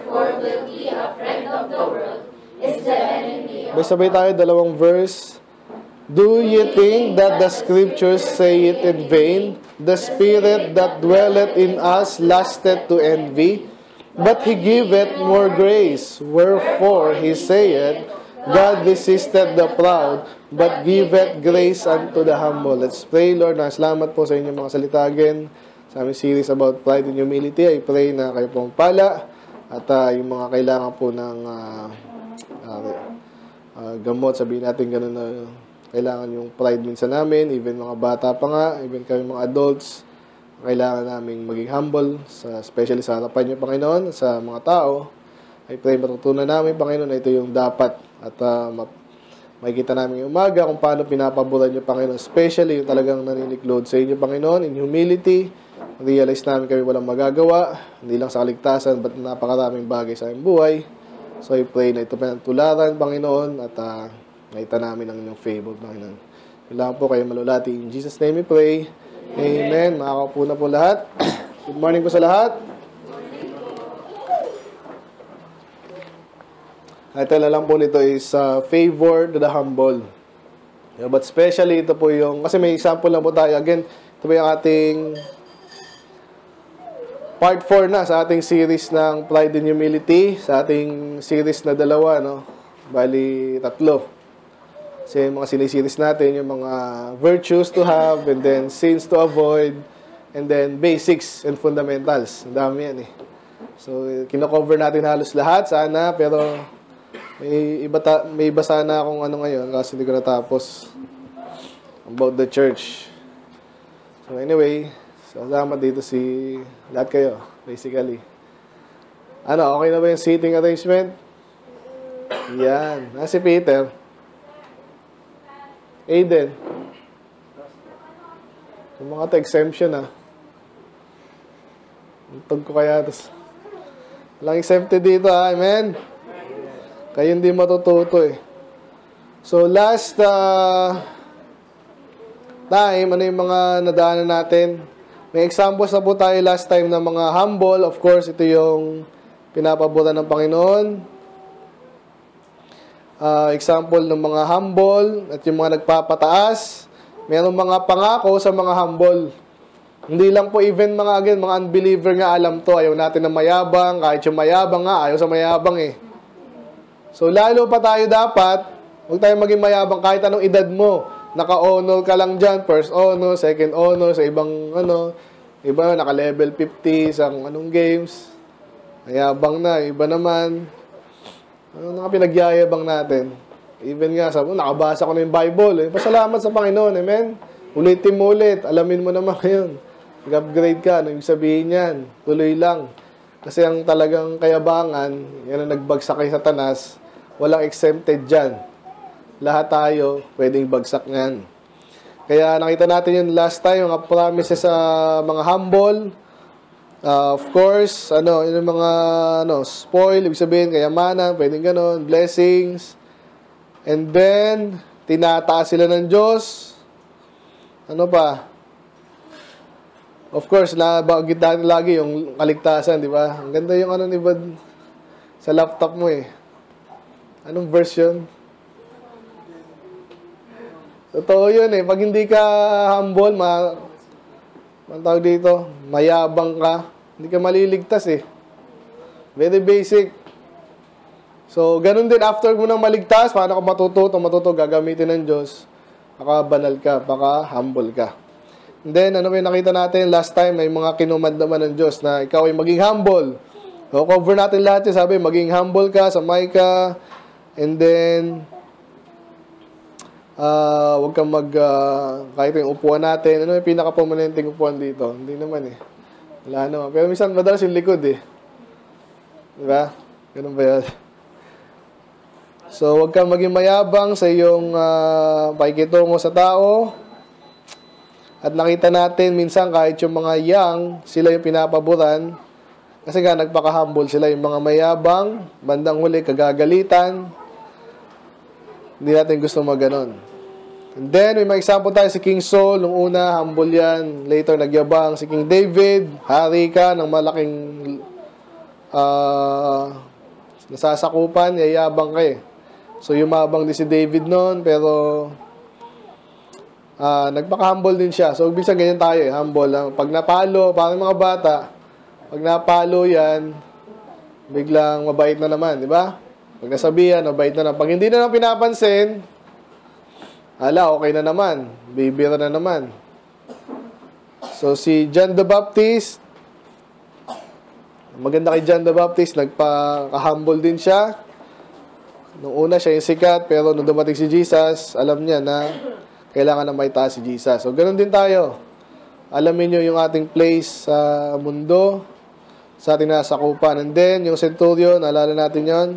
therefore will be a friend of the world, is the enemy of Sabay tayo, dalawang verse. Do ye think that the scriptures say it in vain? The spirit that dwelleth in us lasteth to envy, but he giveth more grace. Wherefore he saith, God resisteth the proud, but giveth grace unto the humble. Let's pray. Lord, salamat po sa inyong mga salita again. Sa aming series about pride and humility, I pray na kayo pong pala at yung mga kailangan po ng gamot, sabihin natin ganun na kailangan yung pride minsan namin, even mga bata pa nga, even kami mga adults, kailangan naming maging humble, especially sa harapan niyo, Panginoon, sa mga tao. I pray matutunan namin, Panginoon, na ito yung dapat at makikita namin yung umaga kung paano pinapaboran niyo, Panginoon, especially yung talagang naniniklod sa inyo, Panginoon, in humility. Realize namin kami walang magagawa, hindi lang sa kaligtasan, but napakaraming bagay sa aming buhay. So I pray na ito pinatularan, Panginoon, at nakita namin ang inyong favor, Panginoon. Kailangan po kayo malulati. In Jesus' name we pray. Amen. Makakaupo na po lahat. Good morning po sa lahat. Title na lang po nito is Favor to the Humble. But especially ito po yung, kasi may example lang po tayo. Again, ito po yung ating Part 4 na sa ating series ng Pride and Humility. Sa ating series na dalawa, no? Bali, 3. Kasi yung mga sinisiris natin, yung mga virtues to have, and then sins to avoid, and then basics and fundamentals. Ang dami yan eh. So, kino-cover natin halos lahat sana, pero may iba sana akong ano ngayon kasi hindi ko natapos about the church. So, anyway, salamat dito si lahat kayo, basically. Ano, okay na ba yung seating arrangement? Yan. Si Peter. Aiden. Yung mga exemption Untog ko kaya. Walang exempted dito Amen. Kayo hindi matututo eh. So last time, ano yung mga nadaanan natin? May examples na po tayo last time ng mga humble. Of course, ito yung pinapaboran ng Panginoon. Example ng mga humble at yung mga nagpapataas. Merong mga pangako sa mga humble. Hindi lang po even mga unbeliever nga alam to. Ayaw natin ng mayabang. Kahit yung mayabang nga, ayaw sa mayabang eh. So lalo pa tayo dapat, huwag tayong maging mayabang kahit anong edad mo. Naka-honor ka lang dyan, first honor, second honor, sa ibang iba naka-level 50 sa anong games. Mayabang na, iba naman. Ano nga pinagyayabang natin? Even nga, nakabasa ko na yung Bible. Pasalamat sa Panginoon, amen? Ulitin mo ulit, alamin mo naman yun. Mag-upgrade ka, ano yung sabihin yan? Tuloy lang. Kasi ang talagang kayabangan, yan ang nagbagsak kay Satanas, walang exempted dyan. Lahat tayo, pwedeng bagsak yan. Kaya nakita natin yung last time, mga promises sa mga humble. Of course, yung mga spoil, ibig sabihin, kayamanan, pwedeng ganon, blessings. And then, tinataas sila ng Diyos. Ano pa? Of course, nabagit natin lagi yung kaligtasan, di ba? Ang ganda yung ni Bad sa laptop mo eh. Anong version? Totoo yun eh. Pag hindi ka humble, ang tawag dito, mayabang ka, hindi ka maliligtas eh. Very basic. So, ganun din after mo nang maligtas, paano ka matuto, gagamitin ng Diyos, baka banal ka, baka humble ka. And then, ano yung nakita natin last time, may mga kinumand naman ng Diyos na ikaw ay maging humble. So, cover natin lahat yun, sabi, maging humble ka sa Micah, and then, huwag kang kahit yung upuan natin. Ano yung pinaka-permanenteng upuan dito? Hindi naman eh. Wala naman. Pero minsan madalas yung likod eh. Diba? Ganun ba yan? So, huwag kang maging mayabang sa iyong pakikitungo sa tao. At nakita natin minsan kahit yung mga young, sila yung pinapaboran. Kasi nga, nagpaka-humble sila. Yung mga mayabang, bandang huli, kagagalitan. Hindi natin gusto maganon. And then, may mga example tayo si King Saul. Nung una, humble yan. Later, nagyabang. Si King David, hari ka ng malaking nasasakupan, yayabang ka eh. So, yumabang din si David noon, pero nagpaka-humble din siya. So, minsan ganyan tayo eh, humble lang. Pag napalo, parang mga bata, pag napalo yan, biglang mabait na naman, di ba? Pag nasabihan, mabait na naman. Pag hindi na lang pinapansin, okay na naman. Bibira na naman. So, si John the Baptist, maganda kay John the Baptist, nagpaka-humble din siya. Nung una, siya yung sikat, pero nung dumating si Jesus, alam niya na kailangan na may taas si Jesus. So, ganun din tayo. Alamin nyo yung ating place sa mundo, sa ating nasakupan. And then, yung centurion, alala natin yon,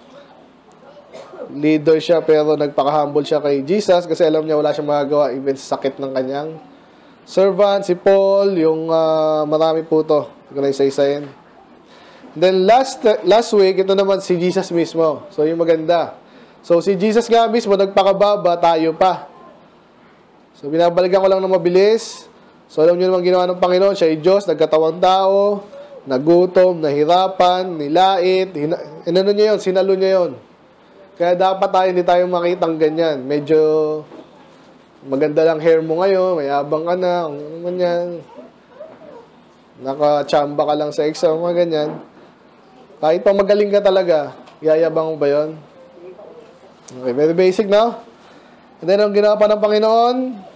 leader siya, pero nagpaka-humble siya kay Jesus kasi alam niya wala siyang magagawa, even sa sakit ng kanyang servant. Si Paul, yung marami po to. Hindi ko na isa-isayin. Then, last week, ito naman si Jesus mismo. So, yung maganda. So, si Jesus nga mismo, nagpakababa, tayo pa. So, binabalikan ko lang ng mabilis. So, alam niyo naman ginawa ng Panginoon. Siya ay Diyos, nagkatawang tao, nagutom, nahirapan, nilait. Inano niya yun? Sinalo niya yun. Kaya dapat tayo, hindi tayo makitang ganyan. Medyo maganda lang hair mo ngayon, mayabang ka na, ganyan. Nakachamba ka lang sa exam, mga ganyan. Kahit pa magaling ka talaga, yayabang mo ba yun? Okay, very basic, no? And then, ang ginawa pa ng Panginoon,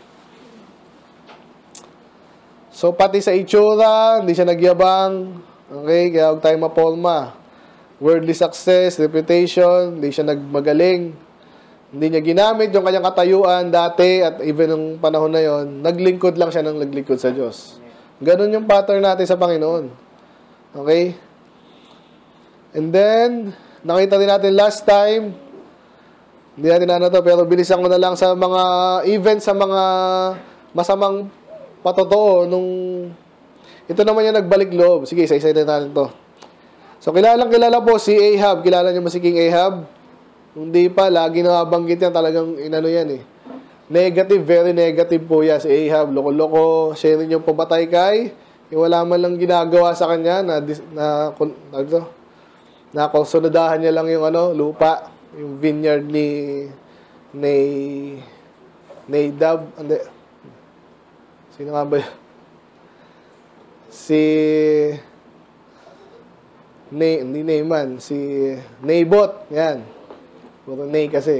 so, pati sa itsura, hindi siya nagyabang. Okay, kaya huwag tayong mapolma. Worldly success, reputation, hindi siya nagmagaling. Hindi niya ginamit yung kanyang katayuan dati at even nung panahon na yon, naglingkod lang siya ng naglingkod sa Diyos. Ganun yung pattern natin sa Panginoon. Okay? And then, nakita din natin last time, hindi natin na to, pero bilisan ko na lang sa mga events, sa mga masamang patotoo nung ito naman yung nagbalik loob. Sige, isa-isa na natin to. So, kilala po si Ahab. Kilala niyo ba si King Ahab? Hindi pa, lagi nabanggit yan. Talagang inano yan eh. Negative, very negative po yan si Ahab. Loko-loko, siya rin yung pumatay kay. Yung wala man lang ginagawa sa kanya na konsoladahan niya lang yung lupa. Yung vineyard ni Nadab. Sino nga ba yun? Hindi Naaman, si Naboth, yan. Puro Nay kasi.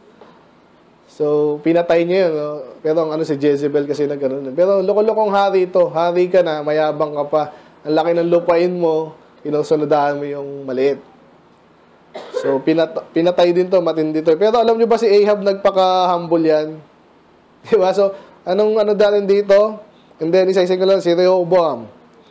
So, pinatay niya yun, no? Pero si Jezebel kasi nagkaroon. Pero loko-lokong hari ito. Hari ka na, mayabang ka pa. Ang laki ng lupain mo, inusunadahan mo yung maliit. So, pinatay din to, matindi to. Pero alam nyo ba si Ahab nagpaka-humble yan? Diba? So, anong dahil dito? And then, isa-isa ko lang si Rehoboam.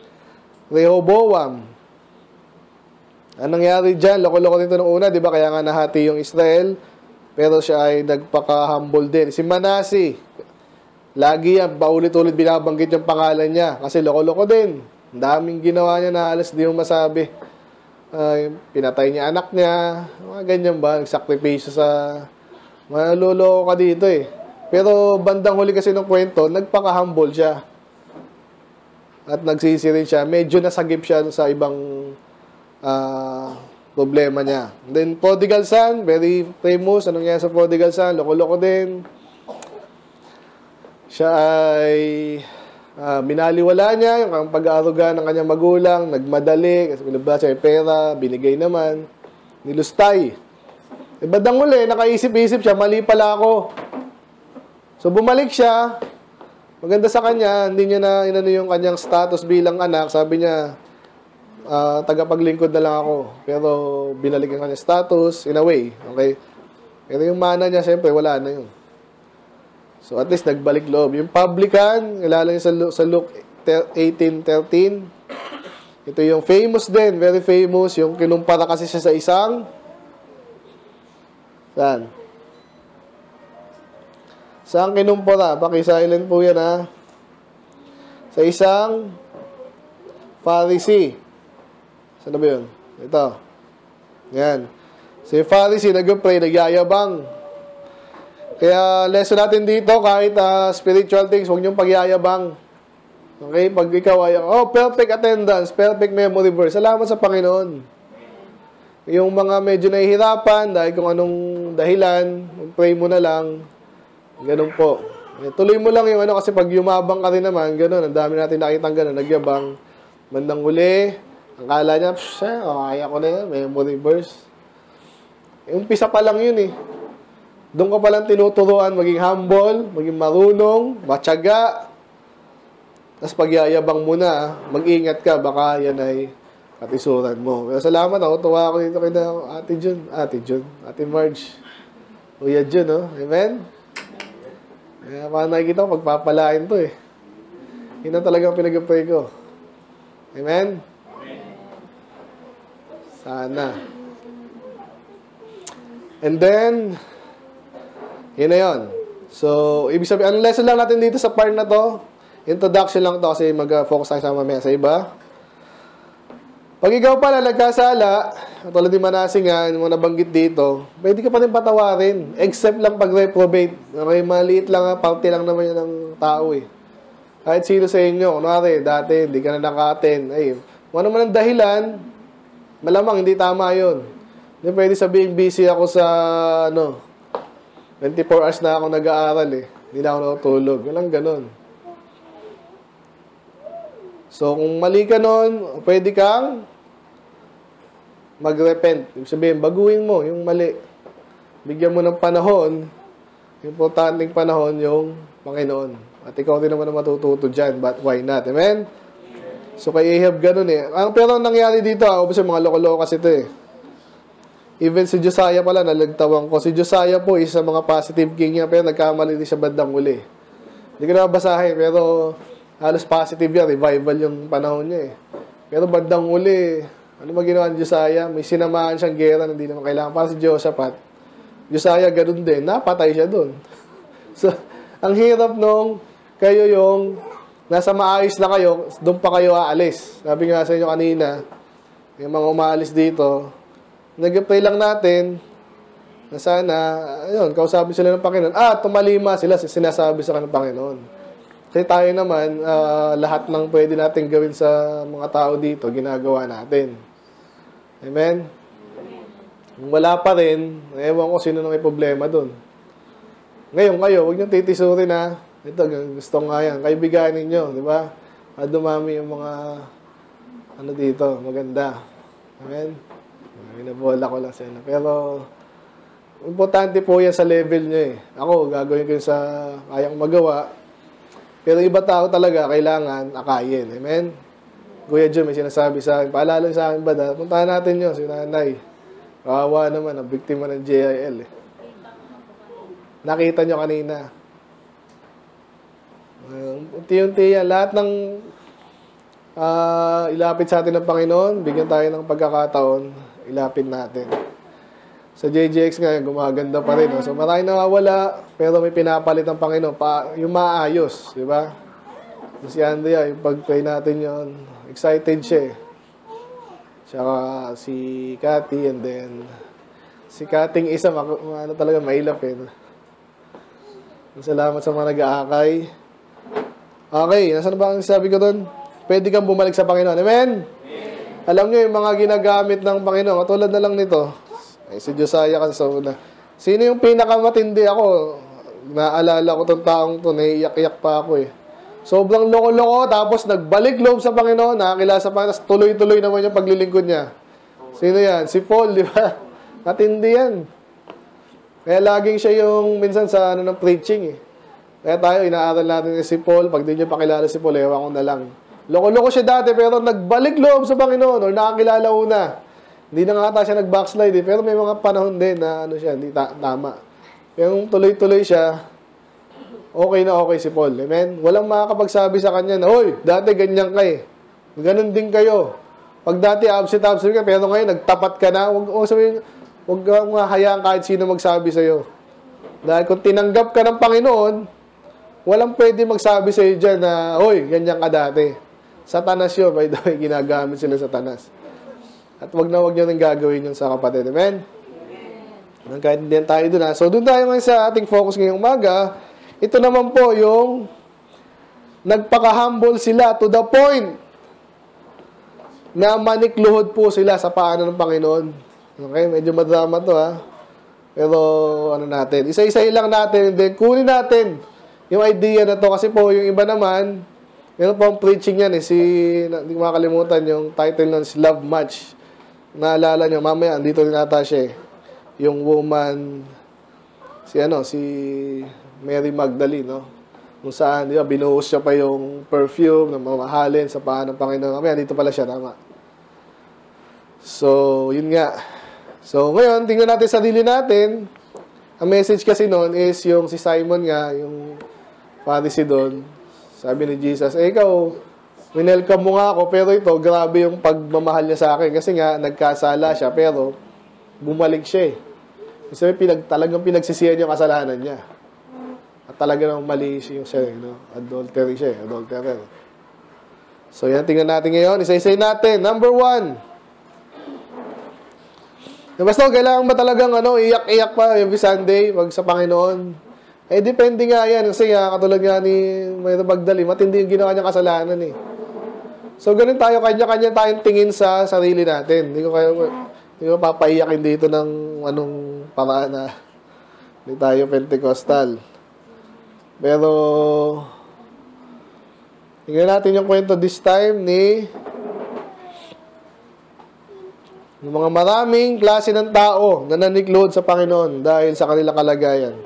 Anong nangyari dyan? Loko-loko dito nung una, di ba? Kaya nga nahati yung Israel. Pero siya ay nagpaka-humble din. Si Manasi, lagi yan, paulit-ulit binabanggit yung pangalan niya. Kasi loko-loko din. Ang daming ginawa niya na alas di mo masabi. Pinatay niya anak niya. Mga ganyan ba? Nagsakripisyo sa... Maluloko ka dito eh. Pero bandang huli kasi ng kwento, nagpaka-humble siya. At nagsisi rin siya. Medyo nasagip siya sa ibang problema niya. Then, prodigal son, very famous. Anong nangyari sa prodigal son? Loko-loko din. Siya ay binaliwala niya yung pag-aaruga ng kanyang magulang, nagmadali, kasi pinabasa siya yung pera, binigay naman, nilustay. Bandang huli, nakaisip-isip siya, mali pala ako. So, bumalik siya. Maganda sa kanya, hindi niya na inano yung kanyang status bilang anak. Sabi niya, tagapaglingkod na lang ako. Pero, binalik ang kanyang status, in a way. Okay? Pero yung mana niya, siyempre, wala na yun. So, at least, nagbalik loob. Yung publican, kilala niya sa Luke 18:13. Ito yung famous din, very famous. Yung kinumpara kasi siya sa isang... Saan? Saan kinumpara? Paki-silent po yan, ha? Sa isang Pharisee. Saan na ba yun? Ito. Yan. Si Pharisee, nag-pray, nagyayabang. Kaya lesson natin dito, kahit spiritual things, huwag niyong pagyayabang. Okay? Pag ikaw ay, perfect attendance, perfect memory verse. Salamat sa Panginoon. Yung mga medyo nahihirapan, dahil kung anong dahilan, pray mo na lang. Ganun po. Tuloy mo lang yung kasi pag yumabang ka rin naman, ganun. Ang dami natin nakitang ganun, nagyabang. Bandang uli, ang kala niya, kaya ko na yan, memory verse. Umpisa pa lang yun eh. Doon ka palang tinuturuan, maging humble, maging marunong, matyaga. Tapos pagyayabang mo na, mag-ingat ka, baka yan ay katisuran mo. Pero salamat ako, tuwa ako dito kay Ate Marge. Kuya Jun, Amen? Kaya parang nakikita ko, pagpapalain to eh. Yun na talagang pinag-pray ko. Amen? Sana. And then, yun na yun. So, ibig sabihin, ang lesson lang natin dito sa part na to, introduction lang to kasi mag-focus tayo sa mamaya sa iba. Pag ikaw pala nagkasala, tulad ni Manasing nga, yung mga nabanggit dito, pwede ka pa rin patawarin. Except lang pag reprobate. Okay, maliit lang, parte lang naman yan ng tao eh. Kahit sino sa inyo, kunwari, dati, hindi ka na naka-attend. Ay, kung ano man ang dahilan, malamang hindi tama yun. Hindi pwede sabihin, busy ako sa, 24 hours na ako nag-aaral eh. Hindi na ako natutulog. Walang ganun. So, kung mali ka nun, pwede kang mag-repent. Ibig sabihin, baguhin mo yung mali. Bigyan mo ng panahon, importanteng panahon yung Panginoon. At ikaw din naman ang matututo dyan, but why not? Amen? So, kay Ahab ganun eh. Pero ang nangyari dito, obviously mga loko-loko kasi ito eh. Even si Josiah pala, nalagtawan ko. Si Josiah po, isa mga positive king niya, pero nagkamali din siya bandang uli. Hindi ko na basahin, pero halos positive yan. Revival yung panahon niya eh. Pero bandang uli, ano ba ginawa ni Josiah? May sinamahan siyang gera na hindi naman kailangan. Para si Josaphat. Josiah ganun din. Napatay siya dun. So, ang hirap nung kayo yung nasa maayos na kayo, doon pa kayo aalis. Sabi nga sa inyo kanina, yung mga umaalis dito, nag-pray lang natin na sana, ayun, kausapin sila ng Panginoon. Tumalima sila, sinasabi sa kanila ng Panginoon. Kasi tayo naman, lahat ng pwede natin gawin sa mga tao dito, ginagawa natin. Amen? Kung wala pa rin, ewan ko sino nang may problema dun. Ngayon kayo, huwag niyong titisurin na, ito, gusto nga yan, kaibigan ninyo, di ba? Dumami yung mga, dito, maganda. Amen? Binabola ko lang siya. Pero, importante po yan sa level niya eh. Ako, gagawin ko yung sa kayang magawa. Pero iba tao talaga, kailangan akayin. Amen? Kuya Jun, may sinasabi sa akin, paalala sa akin ba, puntahan natin yun, si nanay. Kawawa naman, ang biktima ng JIL eh. Nakita nyo kanina. Unti-unti yan. Lahat ng ilapit sa atin ng Panginoon, bigyan tayo ng pagkakataon, ilapit natin. Sa JJX nga, gumaganda pa rin. So, maraming nawawala, pero may pinapalit ng Panginoon. Yung maayos, di ba? Si Andrea, yung pag-pray natin yun, excited siya eh. Tsaka si Cathy, and then si Kating isa, talaga mailap eh. Salamat sa mga nag-aakay. Okay, nasaan ba ang sabi ko doon? Pwede kang bumalik sa Panginoon. Amen? Alam nyo, yung mga ginagamit ng Panginoon, katulad na lang nito, ay si Josiah kasi sa una. Sino yung pinakamatindi ako? Naalala ko tong taong to, naiiyak-iyak pa ako eh. Sobrang loko-loko, tapos nagbalik loob sa Panginoon, nakakilala sa Panginoon, tapos tuloy-tuloy naman yung paglilingkod niya. Sino yan? Si Paul, di ba? Matindi yan. Kaya laging siya yung minsan sa ng preaching eh. Kaya tayo, inaaral natin si Paul, pag di nyo pakilala si Paul, ewan ko na lang. Loko-loko siya dati, pero nagbalik loob sa Panginoon, or nakakilala una. Hindi na nga ata siya nag-backslide eh, pero may mga panahon din na siya, hindi tama. Yung tuloy-tuloy siya, okay na okay si Paul. Amen? Walang makakapagsabi sa kanya na, "Hoy, dati ganyan ka eh." Ganun din kayo. Pag dati absent ka, pero ngayon nagtapat ka na, huwag kang hayaan kahit sino magsabi sa'yo. Dahil kung tinanggap ka ng Panginoon, walang pwede magsabi sa'yo dyan na, "Hoy, ganyan ka dati." Satanas yun, by the way, ginagamit sila satanas. At wag nyo rin gagawin yun sa kapatid. Amen? Kahit hindi tayo dun ha. So, dun tayo ngayon sa ating focus ngayong umaga. Ito naman po yung nagpaka-humble sila to the point na manikluhod po sila sa paanan ng Panginoon. Okay, medyo madrama to ha. Pero ano natin, isa-isahin lang natin, and then kunin natin yung idea na to kasi po yung iba naman, meron po ang preaching yan hindi ko makalimutan yung title nun is Love Match. Naalala nyo, mamaya, andito rin ata siya yung woman, si Mary Magdalene, no? Kung saan, di ba, binuhos siya pa yung perfume na mamahalin sa paan ng Panginoon. Mamaya, dito pala siya, tama. So, yun nga. So, ngayon, tingnan natin sarili natin. Ang message kasi noon is yung si Simon nga, yung Pharisee doon. Sabi ni Jesus, ikaw, winelcome mo nga ako, pero ito, grabe yung pagmamahal niya sa akin. Kasi nga, nagkasala siya, pero bumalik siya eh. Kasi talagang pinagsisihan yung kasalanan niya. At talagang mali siya yung siya, adultery siya, adulterer. So, yan, tingnan natin ngayon. Isa-isay natin. Number 1. Basta, kailangan ba talagang iyak-iyak pa every Sunday pag sa Panginoon? Depende nga yan. Kasi katulad nga ni Mary Magdalene, matindi yung ginawa niyang kasalanan eh. So, ganun tayo, kanya-kanya tayong tingin sa sarili natin. Hindi ko papaiyakin dito ng anong paraan na hindi tayo Pentecostal. Pero, tingnan natin yung kwento this time ni yung mga maraming klase ng tao na naniklood sa Panginoon dahil sa kanilang kalagayan.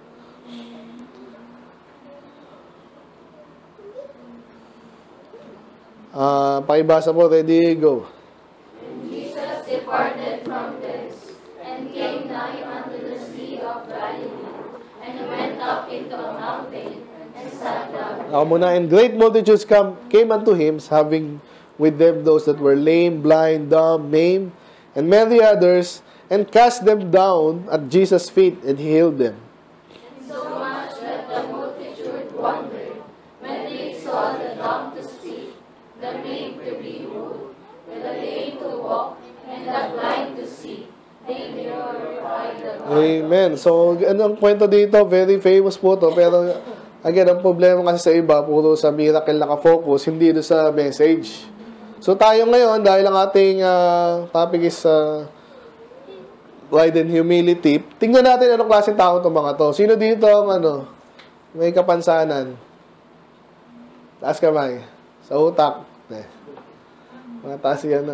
Pakibasa po, ready, go. And Jesus departed from thence, and came nigh unto the sea of Galilee, and he went up into a mountain, and sat down. Ako muna, and great multitudes came unto him, having with them those that were lame, blind, dumb, maimed, and many others, and cast them down at Jesus' feet, and he healed them. So much that the multitude wondered when they saw the dumb to speak, the maimed to be healed, the lame to walk, and the blind to see. They glorified the God. Amen. So, ang kwento dito, very famous po to, pero again, ang problema kasi sa iba, puro sa miracle nakafocus, hindi doon sa message. So, tayo ngayon, dahil ang ating topic is pride and humility, tingnan natin anong klaseng tao itong mga to. Sino dito ang may kapansanan? Taas kamay. Sa utak. Mga taas yan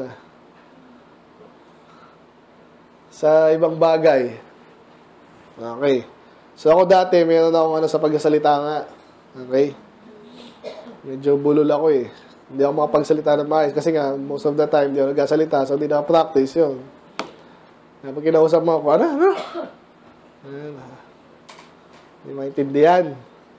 sa ibang bagay. Okay. So, ako dati, meron akong sa pagsasalita nga. Okay? Medyo bulol ako eh. Hindi ako makapagsalita ng maayos. Kasi nga, most of the time, hindi ako nagkasalita. So, hindi na-practice yun. Kapag kinausap mo ako, ano? Hindi maintindihan.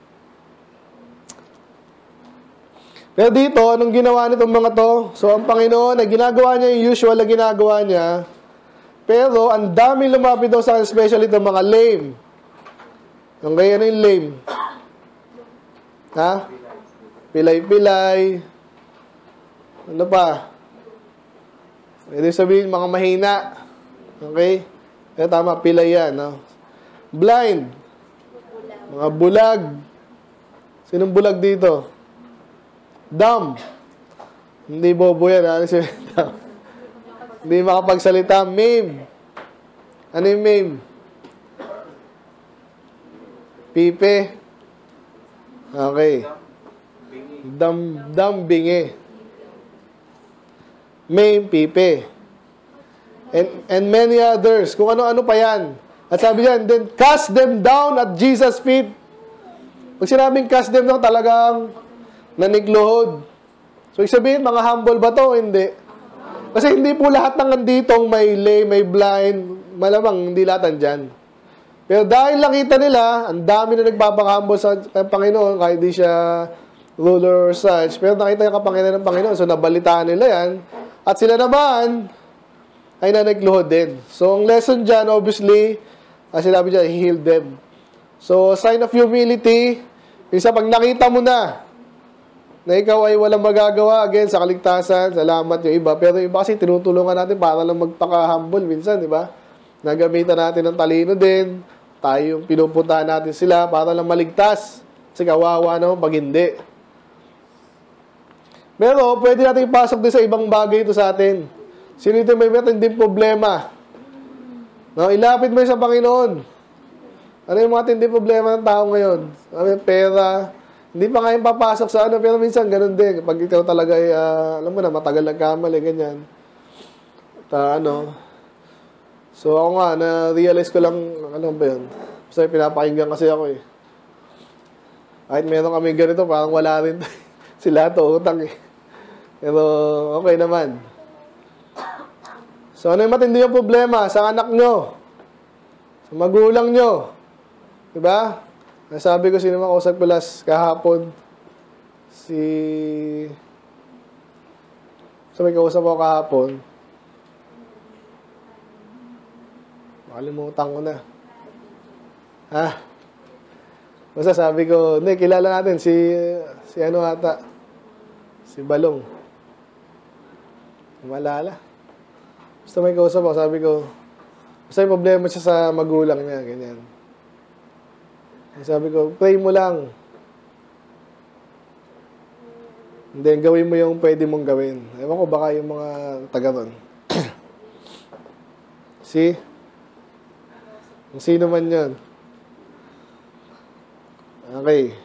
Pero dito, anong ginawa nitong mga to? So, ang Panginoon, ginagawa niya yung usual na ginagawa niya. Pero, ang dami lumapit daw sa akin, especially itong mga lame. Okay, ano yung lame? Ha? Pilay-pilay. Ano pa? Pwede sabihin, mga mahina. Okay? Kaya tama, pilay yan. No? Blind. Mga bulag. Sinong bulag dito? Dumb. Hindi bobo yan. Ano siya? Hindi makapagsalita. Maimed. Ano yung maimed? Pipe. Okay. Dumb bingi. Maimed, pipe. And many others. Kung ano-ano pa yan. At sabi yan, then cast them down at Jesus' feet. Pag sinabing cast them down, talagang nanikluhod. So, sabihin, mga humble ba to? Hindi. Kasi hindi po lahat ng nanditong may lame, may blind, malamang hindi lahat andyan. Pero dahil nakita nila, ang dami na nagpapaka-humble sa Panginoon, kahit di siya ruler or such, pero nakita yung kapangyarihan ng Panginoon, so nabalitaan nila yan, at sila naman ay nanikluhod din. So, ang lesson dyan, obviously, as sinabi dyan, he healed them. So, sign of humility, minsan pag nakita mo na ikaw ay walang magagawa, again, sa kaligtasan, salamat yung iba. Pero yung iba kasi tinutulungan natin para lang magpaka-humble minsan, di ba? Nagamitan natin ng talino din. Tayo yung pinupuntahan natin sila para lang maligtas. Kasi kawawa naman pag hindi. Pero, pwede natin ipasok din sa ibang bagay ito sa atin. Sino ito may matinding problema? No, ilapit mo yun sa Panginoon. Ano yung mga tinding problema ng tao ngayon? Pera. Hindi pa nga yung papasok sa ano, pero minsan ganun din. Pag ikaw talaga ay, alam mo na, matagal nagkamali, ganyan. So, ako nga, na-realize ko lang, ano ba yun? Basta pinapakinggan kasi ako eh. Kahit meron kami ganito, parang wala rin. Sila to, utang eh. Pero, okay naman. So, ano yung matindi yung problema? Sa anak nyo. Sa magulang nyo. Diba? Nasabi ko, sino makausap ko last kahapon? So, may kausap ako kahapon. Makalimutan ko na. Ha? Basta sabi ko, hindi, kilala natin si ano ata? Si Balong. Malala. Basta may kausap ako, sabi ko, basta yung problema siya sa magulang niya, ganyan. Sabi ko, pray mo lang. And then, gawin mo yung pwede mong gawin. Ewan ko, baka yung mga taga ron. See? Kung sino man yun. Okay.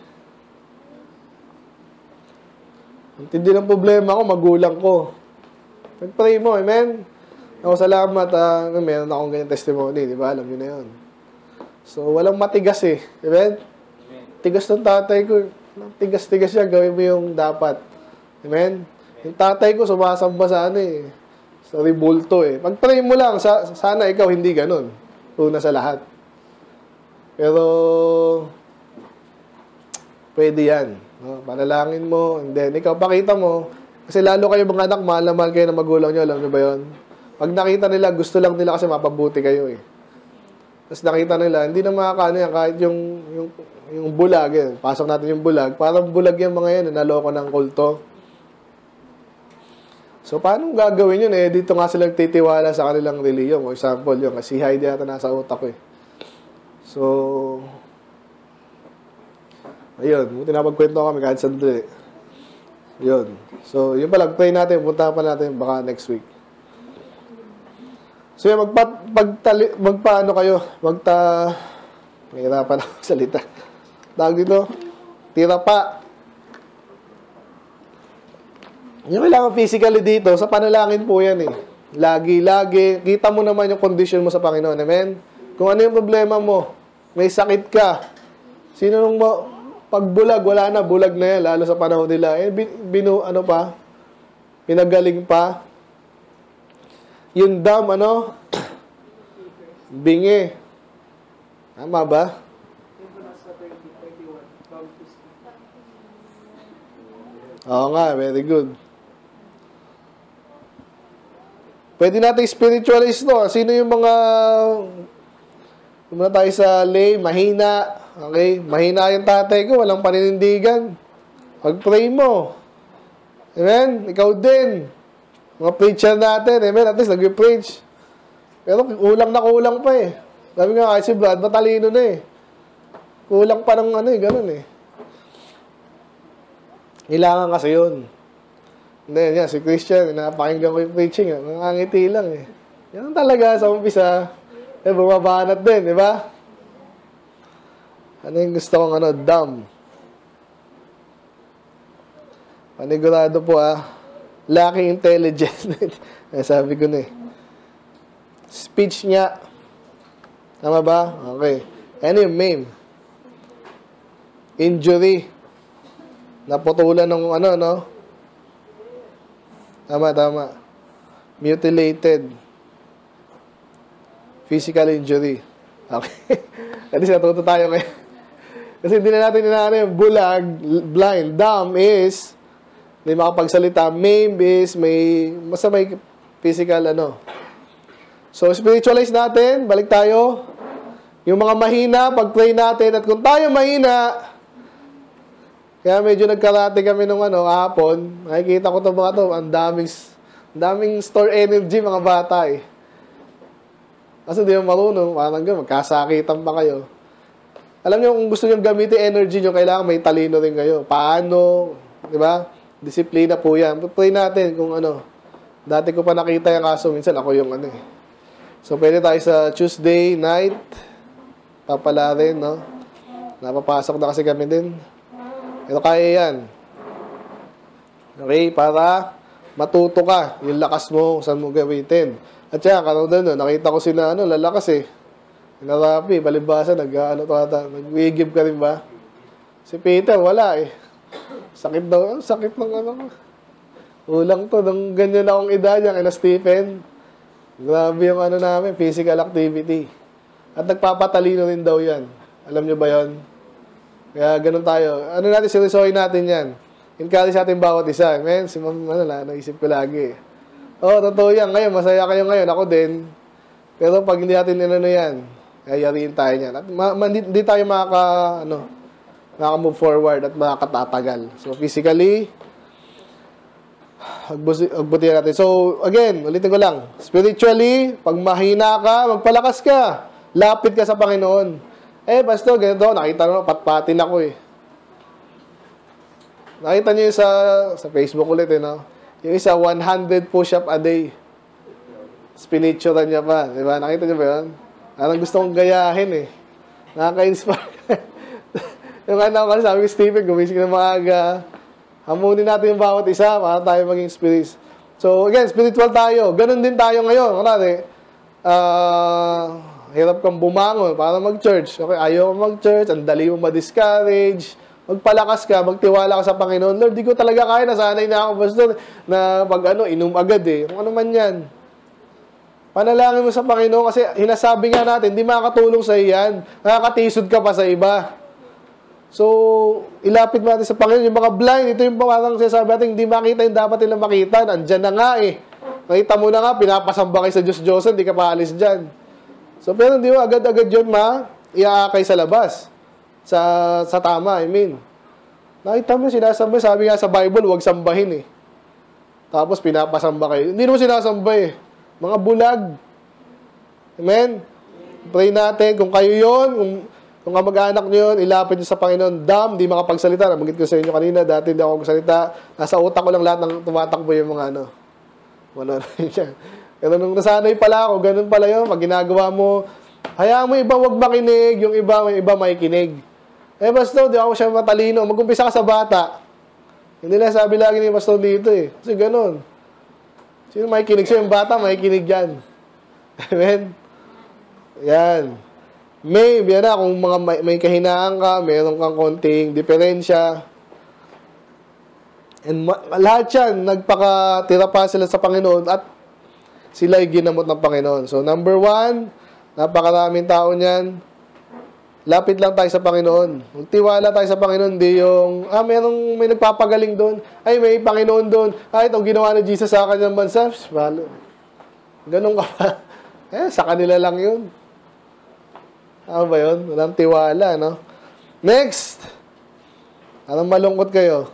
Ang tindi ng problema ko, magulang ko. Nag-pray mo, amen? Ako, salamat, meron akong ganyan testimony, di ba? Alam niyo na yun. So, walang matigas eh. Amen? Tigas ng tatay ko. Tigas-tigas siya, gawin mo yung dapat. Amen? Yung tatay ko, sumasamba sa ano eh. Sa ribulto eh. Pag-pray mo lang, sana ikaw hindi ganun. Una sa lahat. Pero, pwede yan. No? Panalangin mo, and then ikaw pakita mo. Kasi lalo kayo mga anak, mahal na mahal kayo ng magulang nyo. Alam nyo ba yun? Pag nakita nila, gusto lang nila kasi mapabuti kayo eh. Tapos nakita nila, hindi na makakaano yan, kahit yung bulag, eh. Pasok natin yung bulag. Parang bulag yung mga yan, naloko ng kulto. So, paano gagawin yun eh? Dito nga sila titiwala sa kanilang reliyon. For example, yung kasi Heidi yata nasa utak ko eh. So, ayun, buti na pagkwento kami kahit sandali. Yun. So, yun pala, pray natin, punta pa natin baka next week. So, yun, magpaano kayo, mahirapan ako salita. Tawag dito, tira pa. Yung kailangan physically dito, sa panalangin po yan eh. Lagi, kita mo naman yung condition mo sa Panginoon, amen? Kung ano yung problema mo, may sakit ka, sino nung pag bulag, wala na, bulag na yan, lalo sa panahon nila. Eh, pinagaling pa. Yung dam, bingi. Tama ba? Oo nga, very good. Pwede natin spiritualize to. Sino yung mga muna tayo sa lay, mahina. Okay? Mahina yung tatay ko, walang paninindigan. Pag-pray mo. Amen? Ikaw din. Mga preacher natin, amen? At least nag-preach. Pero kulang na kulang pa eh. Sabi nga, si Brad, matalino na eh. Kulang pa ng ganun eh. Kailangan kasi yun. Hindi, yan, si Christian, napakinggan ko yung preaching, nangangiti lang eh. Yan talaga, sa umpisa, bumabanat din, di ba? Ano yung gusto kong dumb? Panigurado po lacking intelligence. Sabi ko na eh. Speech niya. Tama ba? Okay. Ano yung meme? Injury. Naputulan ng Tama. Mutilated. Physical injury. Okay. At least natuto tayo ngayon. Kasi hindi na natin yung bulag, blind. Dumb is hindi makapagsalita. Maimed is may physical So, spiritualize natin. Balik tayo. Yung mga mahina, pag-pray natin. At kung tayo mahina, kaya medyo nagkarate kami nung hapon. Nakikita ko mga to. Ang daming store energy mga bata eh. Kasi hindi mo marunong. Parang gano'n, magkasakitan pa kayo. Alam niyo, kung gusto niyo gamitin energy niyo, kailangan may talino rin kayo. Paano? Di ba? Disiplina po yan. Pray natin kung ano. Dati ko pa nakita yung kaso, minsan ako yung ano eh. So, pwede tayo sa Tuesday night. Papala rin, no? Napapasok na kasi kami din. Pero kaya yan. Okay, para matuto ka. Yung lakas mo, saan mo gamitin. At saka, karoon doon, nakita ko sila, lalakas eh. Narapi, palibasa, nag-wigib ka rin ba? Si Peter, wala eh. Sakit daw, sakit ng ano. Ulang to, nung ganyan akong edad niya, kina Stephen. Grabe yung ano namin, physical activity. At nagpapatalino rin daw yan. Alam nyo ba yon? Kaya ganun tayo. Ano natin, seryosohin natin yan. Encourage natin bawat isa. Men, si Ma'am, naisip ko lagi. Totoo yan. Ngayon, masaya kayo ngayon. Ako din. Pero pag hindi natin yan, yariin tayo niyan. At hindi tayo maka-move forward at makakatatagal. So, physically, agbutihan natin. So, again, ulitin ko lang. Spiritually, pag mahina ka, magpalakas ka. Lapit ka sa Panginoon. Pastor, ganito, nakita nyo, patpatin ako eh. Nakita nyo yung sa Facebook ulit no? Yung isa, 100 push-up a day. Pinicturean niya pa. Diba? Nakita nyo ba yun? Parang gusto kong gayahin eh. Nakaka-inspire. Yung kasi sabi ko, Stephen, gumising na maaga. Hamunin natin yung bawat isa para tayo maging spirit. So, again, spiritual tayo. Ganon din tayo ngayon. Kunwari, hirap kang bumangon para mag-church. Okay, ayaw mag-church, ang dali mo ma-discourage. Magpalakas ka, magtiwala ka sa Panginoon. Lord, di ko talaga kaya, nasanay na ako, Pastor, na pag inom agad eh. Kung ano man yan. Panalangin mo sa Panginoon kasi hinasabi nga natin, di makakatulong sa iyan. Nakakatisod ka pa sa iba. So, ilapit mo natin sa Panginoon. Yung mga blind, ito yung parang sinasabi natin, hindi makita yung dapat nilang makita. Andyan na nga eh. Nakita mo na nga, pinapasamba kayo sa Diyos-Diyosan, di ka paalis dyan. So, pero hindi mo agad-agad yun iaakay sa labas. Sa tama, I mean. Nakita mo, sinasamba, sabi nga sa Bible, huwag sambahin eh. Tapos, pinapasamba kayo. Hindi naman sinasamba eh. Mga bulag. Amen? Pray natin, kung kayo yun, kung kamag-anak nyo yun, ilapit nyo sa Panginoon. Di makapagsalita. Nabanggit ko sa inyo kanina, dati hindi ako magsalita. Nasa utak ko lang lahat ng tumatakbo yung mga Pero nung nasanay pala ako, ganun pala yun. Pag ginagawa mo, hayaan mo iba wag makinig, yung iba may kinig. Pastor, di ako siya matalino. Mag-umpisa ka sa bata. Hindi lang sabi lagi ni Pastor dito eh. Kasi ganun. Sino may kinig? Siya yung bata, may kinig yan. Amen? Yan. Maybe, kung may kahinaan ka, meron kang konting diferensya. And lahat yan, nagpakatira pa sila sa Panginoon at sila ay ginamot ng Panginoon. So, number 1, napakaraming tao niyan. Lapit lang tayo sa Panginoon. Magtiwala tayo sa Panginoon. Hindi yung, may nagpapagaling doon. Ay, may Panginoon doon. Itong ginawa ni Jesus sa kanyang bansa. Ganun ka pa. Sa kanila lang yun. Ano ba yun? Walang tiwala, no? Next! Anong malungkot kayo?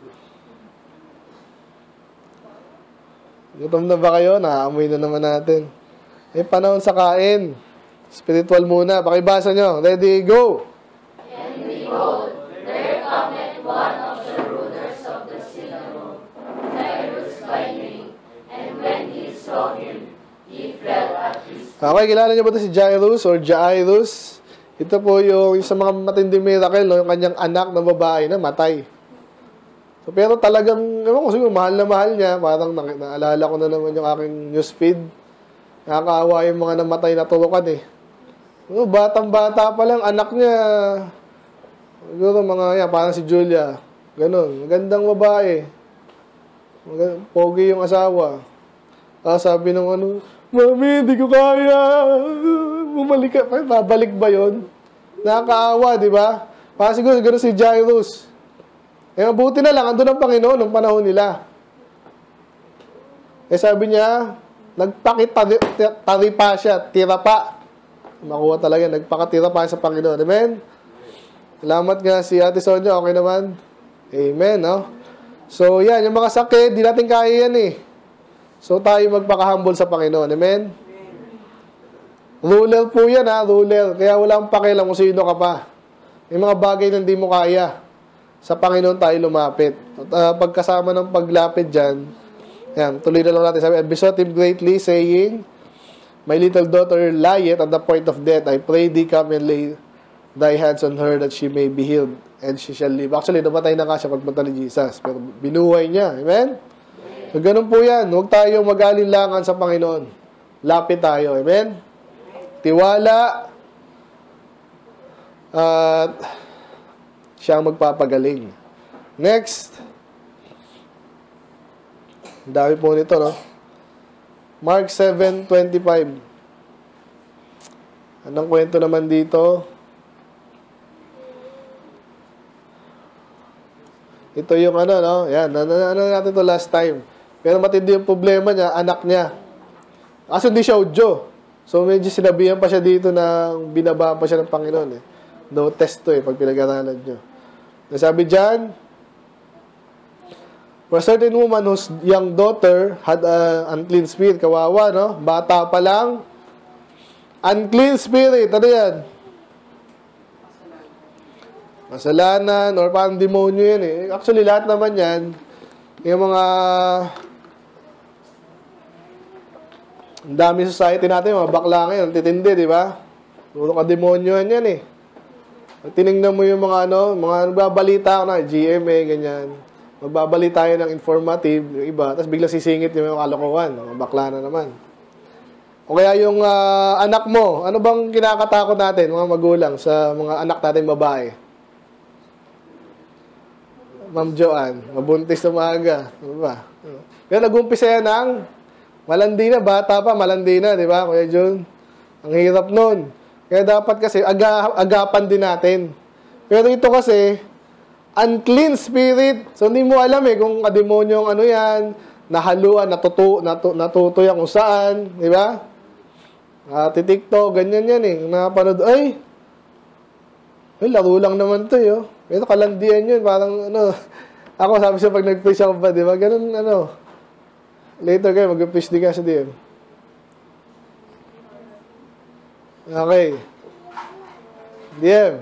Gutom na ba kayo? Nakaamoy na naman natin. Panahon sa kain. Spiritual muna. Pakibasa nyo. Ready, go! And behold, there cometh one of the rulers of the synagogue, Jairus by name, and when he saw him, he fell at his feet. Okay, kilala nyo ba ito si Jairus or Jairus? Ito po yung sa mga matinding miracle, yung kanyang anak na babae na matay. So, pero talagang, ewan ko siguro, mahal na mahal niya. Parang naalala ko na naman yung aking newsfeed. Nakakaawa yung mga namatay na turukan eh. Batang-bata pa lang, anak niya. Siguro parang si Julia. Ganon, magandang babae. Pogi yung asawa. Sabi ng Mami, hindi ko kaya. Bumalik ka. Babalik ba yun? Nakakaawa, di ba? Parang siguro si Jairus. Mabuti na lang, andun ang Panginoon nung panahon nila. Sabi niya, nagpakitari pa siya, tira pa. Makuha talaga, nagpakatira pa sa Panginoon. Amen? Salamat nga si Ate Sonia, okay naman? Amen, no? So, yan, yung mga sakit, di natin kaya yan eh. So, tayo magpaka-humble sa Panginoon. Amen? Ruler po yan, ruler. Kaya walang pakialam kung sino ka pa. May mga bagay na hindi mo kaya. sa Panginoon tayo lumapit. At pagkasama ng paglapit dyan, yan, tuloy na lang natin. Sabi, I besought him greatly, saying, My little daughter lieth at the point of death. I pray thee, come and lay thy hands on her that she may be healed, and she shall live. Actually, namatay na nga siya pagpunta ni Jesus, pero binuhay niya. Amen? So, ganun po yan. Huwag tayong mag-alinlangan sa Panginoon. Lapit tayo. Amen? Tiwala at siya ang magpapagaling. Next. Ang dami po nito, no? Mark 7:25. Anong kwento naman dito? Ito yung ano, no? Yan, ano natin to last time. Pero matindi yung problema niya, anak niya. Kasi hindi siya udyo. So, medyo sinabihan pa siya dito na binaba pa siya ng Panginoon, eh. No test to, eh, pag pinag-aralan nyo. Nasabi dyan, for a certain woman whose young daughter had an unclean spirit, kawawa, no? Bata pa lang, unclean spirit, ano yan? Masalanan, or parang demonyo yan, eh. Actually, lahat naman yan, yung mga ang dami society natin, mga bakla ngayon, titindi, di ba? Puro ka demonyohan yan, eh. Tinignan mo yung mga ano, mga nagbabalita na, GMA, ganyan. Magbabalita tayo ng informative, yung iba, tapos bigla sisingit yung mga kalokohan, mga bakla na naman. O kaya yung anak mo, ano bang kinakatakot natin, mga magulang, sa mga anak natin babae? Ma'am Joanne, mabuntis na maaga. Ano ba? Kaya nag-umpisa yan ng malandi na, bata pa, malandi na, di ba, Kuya Jun? Ang hirap nun. Kaya dapat kasi, agapan din natin. Pero ito kasi, unclean spirit. So, hindi mo alam eh, kung kademonyong ano yan, nahaluan, natutuyan kung saan, di ba? TikTok, ganyan yan eh. Napanood, ay, laro lang naman to, yo. Pero kalandian yun, parang, ano, ako sabi siya pag nag-fish ako ba, di ba? Ganun, ano, later kayo, mag-fish din ka sa DM. Okay. DM.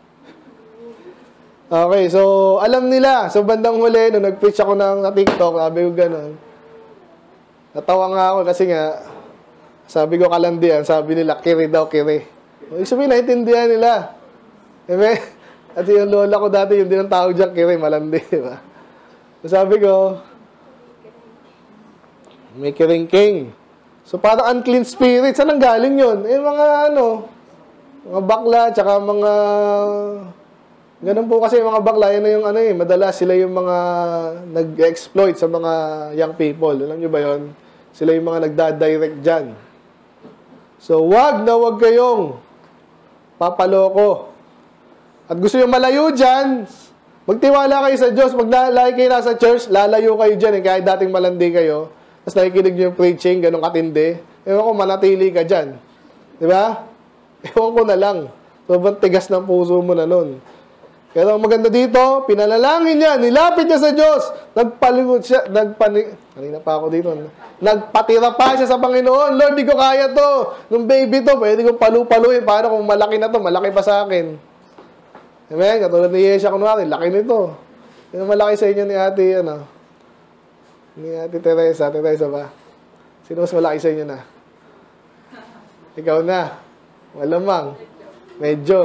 Okay, so, alam nila. So, bandang huli, nung nag-fish ako ng TikTok, sabi ko ganun. Natawa nga ako kasi nga, sabi ko kalandian, sabi nila, kiri daw, kiri. Ibig sabihin, naiintindihan nila. Diba? At yung lola ko dati, yung din ang tawag dyan, kiri, malandi, diba? So, sabi ko, may kiring-king. So, parang unclean spirit. Saan ang galing yun? Eh, mga ano, mga bakla, tsaka mga, ganun po kasi mga bakla, yun na yung ano eh, madalas sila yung mga nag-exploit sa mga young people. Alam nyo ba yun? Sila yung mga nagda-direct dyan. So, wag na wag kayong papaloko. At gusto yung malayo dyan, magtiwala kayo sa Diyos. Maglalaki kayo nasa church, lalayo kayo dyan. Eh, kahit dating malandi kayo. Tapos nakikinig nyo yung preaching, ganun katindi. Ewan ko, manatili ka dyan. Diba? Ewan ko na lang. Sobrang tigas ng puso mo na nun. Pero ang maganda dito, pinalalangin niya, nilapit niya sa Diyos. Nagpalingon siya, kanina pa ako dito. Nagpatira pa siya sa Panginoon. Lord, di ko kaya to. Nung baby to, pwede ko palu-paluin. Paano kung malaki na to, malaki pa sa akin. Amen? Katulad ni Yesha, kunwari, laki nito. Yung malaki sa inyo ni ate, ano? Ni ate Teresa. Teresa ba? Sino mas malaki sa inyo na? Ikaw na. Malamang. Medyo.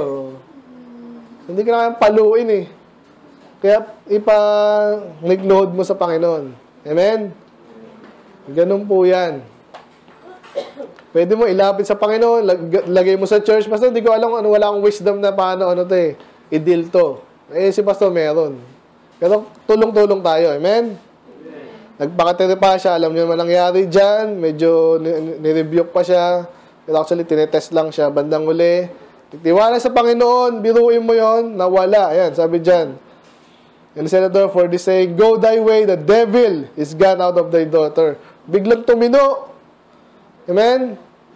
Hindi ka naman paluin eh. Kaya ipa-nigload mo sa Panginoon. Amen? Ganun po yan. Pwede mo ilapit sa Panginoon, lagay mo sa church. Basta hindi ko alam, ano, wala akong wisdom na paano, ano to eh, i-deal to. Eh, si Pastor meron. Pero tulong-tulong tayo. Amen? Nagpakatiri pa siya, alam niyo naman nangyari dyan, medyo nirebuke pa siya. Pero actually, tinetest lang siya, bandang uli. Tiwala sa Panginoon, biruin mo yon, nawala. Ayan, sabi dyan. And the senator for this saying, go thy way, the devil is gone out of thy daughter. Biglang tumino. Amen?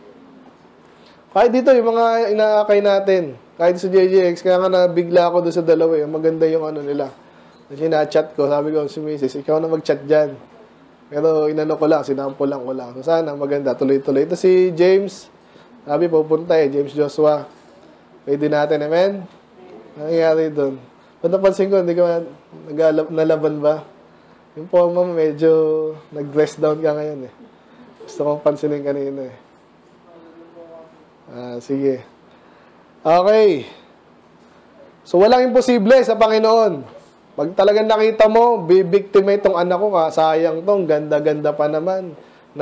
Kahit dito, yung mga inaakay natin, kahit sa JJX, kaya nga nabigla ako doon sa dalawa. Maganda yung ano nila. Kasi na-chat ko, sabi ko, si Mrs., ikaw na mag-chat dyan. Pero inano ko lang, sinample lang ko lang. So sana maganda, tuloy-tuloy. Ito si James, sabi pupunta eh, James Joshua. Pwede natin, amen? Nangyayari doon. Ba't napansin ko, hindi ka nalaban ba? Yung forma mo, medyo nag-dress down ka ngayon eh. Gusto kong pansinin kanina eh. Sige. Okay. So, walang imposible sa Panginoon. Pag talagang nakita mo, bibiktima itong anak ko ka, sayang tong, ganda-ganda pa naman.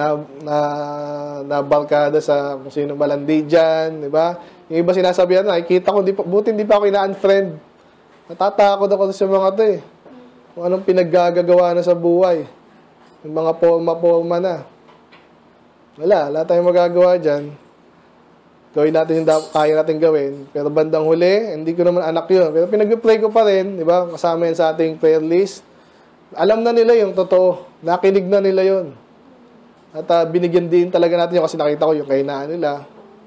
Nabarkada sa kung sino malandi dyan, di ba? Yung iba sinasabihan, nakikita ko, buti hindi pa ako ina-unfriend. Natatakot ako sa mga to eh. Kung anong pinaggagawa na sa buhay. Yung mga forma-forma na. Wala tayong magagawa dyan. Gawin natin yung kaya natin gawin. Pero bandang huli, hindi ko naman anak yun. Pero pinag-pray ko pa rin, di ba? Kasama yan sa ating prayer list. Alam na nila yung totoo. Nakinig na nila yun. At binigyan din talaga natin yun kasi nakita ko yung kahinaan nila.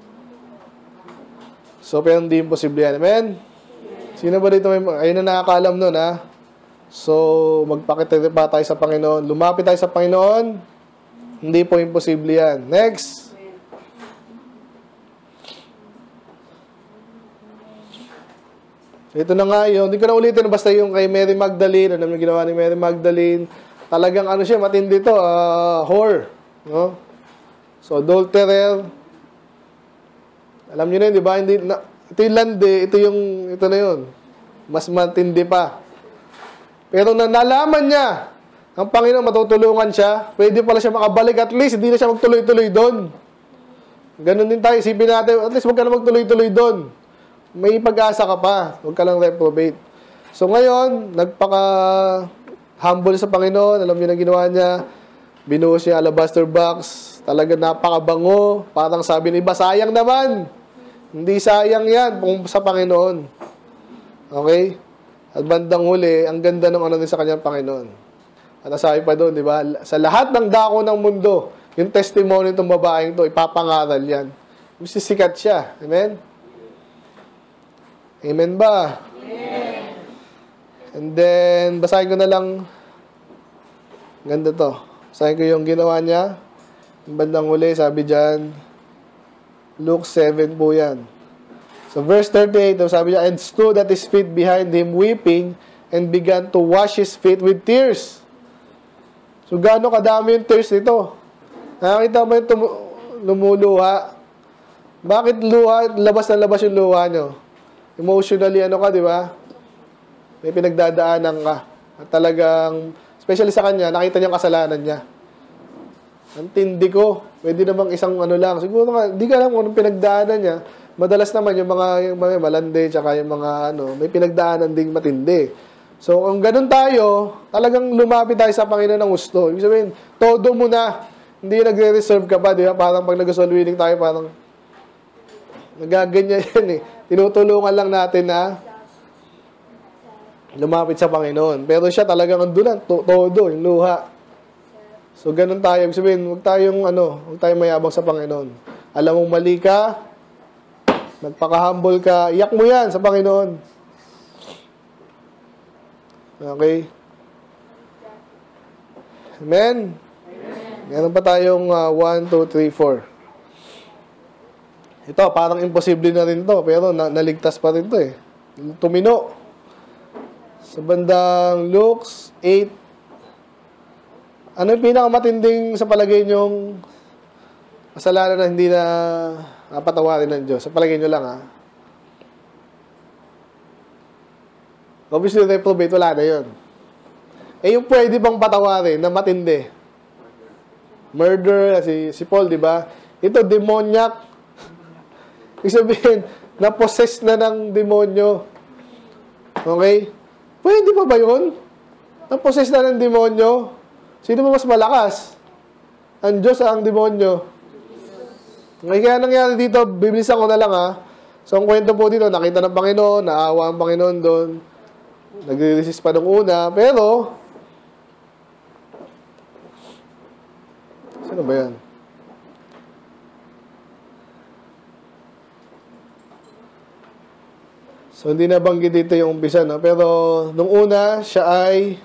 So, pero hindi imposible yan. Amen? Sino ba dito? Ayun na nakakaalam nun, ha? So, magpakitira pa tayo sa Panginoon. Lumapit tayo sa Panginoon. Hindi po imposible yan. Next. Ito na nga yun. Hindi ko na ulitin. Basta yung kay Mary Magdalene. Ano yung ginawa ni Mary Magdalene? Talagang ano siya, matindi to. Whore. No? So, adulterer. Alam nyo na yun, di ba? Ito yung landi. Ito na yun. Mas matindi pa. Pero nalaman niya, ang Panginoon matutulungan siya. Pwede pala siya makabalik. At least, hindi na siya magtuloy-tuloy doon. Ganun din tayo. Isipin natin, at least huwag ka na magtuloy-tuloy doon. May pag-asa ka pa. Huwag ka lang reprobate. So ngayon, nagpaka-humble sa Panginoon. Alam niyo na ginawa niya. Binuhos siya alabaster box. Talaga napakabango. Parang sabi ng iba, sayang naman. Hindi sayang yan kung sa Panginoon. Okay? At bandang huli, ang ganda ng ano din sa kanyang Panginoon. At nasabi pa doon, di ba? Sa lahat ng dako ng mundo, yung testimony itong babaeng to, ipapangaral yan. Sisikat siya. Amen? Amen ba? Amen. And then, basahin ko na lang. Ganda to. Basahin ko yung ginawa niya. Yung bandang huli, sabi dyan, Luke 7 po yan. So, verse 38, sabi niya, and stood at his feet behind him, weeping, and began to wash his feet with tears. So, gaano kadami yung tears nito? Nakakita mo yung lumuluha? Bakit luha? Labas na labas yung luha nyo. Emotionally, ano ka, di ba? May pinagdadaanan ka. At talagang, especially sa kanya, nakita niya kasalanan niya. Ang tindi ko. Pwede namang isang ano lang. Siguro nga, di ka alam kung anong pinagdaanan niya. Madalas naman yung mga malandi, tsaka yung mga ano, may pinagdaanan ding matindi. So, kung ganun tayo, talagang lumapit tayo sa Panginoon ng gusto. Ibig sabihin, todo mo na. Hindi nagre-reserve ka pa, di ba? Parang pag nag-soul winning tayo, parang nagaganyan yan eh. Tinutulungan lang natin na lumapit sa Panginoon. Pero siya talagang andulan, todo, yung luha. So, ganun tayo. Ibig sabihin, huwag tayong mayabang sa Panginoon. Alam mong mali ka, nagpaka-humble ka, iyak mo yan sa Panginoon. Okay? Amen? Meron pa tayong 1, 2, 3, 4. Ito, parang imposible na rin to, pero naligtas pa rin to eh. Tumino. Sa bandang Luke 8, ano yung pinakamatinding sa palagay nyong kasalanan na hindi na napatawarin ng Diyos? Sa palagay nyo lang, ha? Obviously, reprobate, wala na yun. Eh, yung pwede bang patawarin na matindi? Murder, si Paul, di ba? Ito, demoniac. Ibig sabihin, na-possess na ng demonyo. Okay? Pwede pa ba yun? Na-possess na ng demonyo? Sino ba mas malakas? Ang Diyos ang demonyo. Okay, kaya nangyari dito, bibilisan ko na lang ha. So, ang kwento po dito, nakita ng Panginoon, naawa ang Panginoon doon. Nagre-resist pa nung una, pero sino ba yan? So, hindi nabanggit dito yung umpisa, no? Pero, nung una, siya ay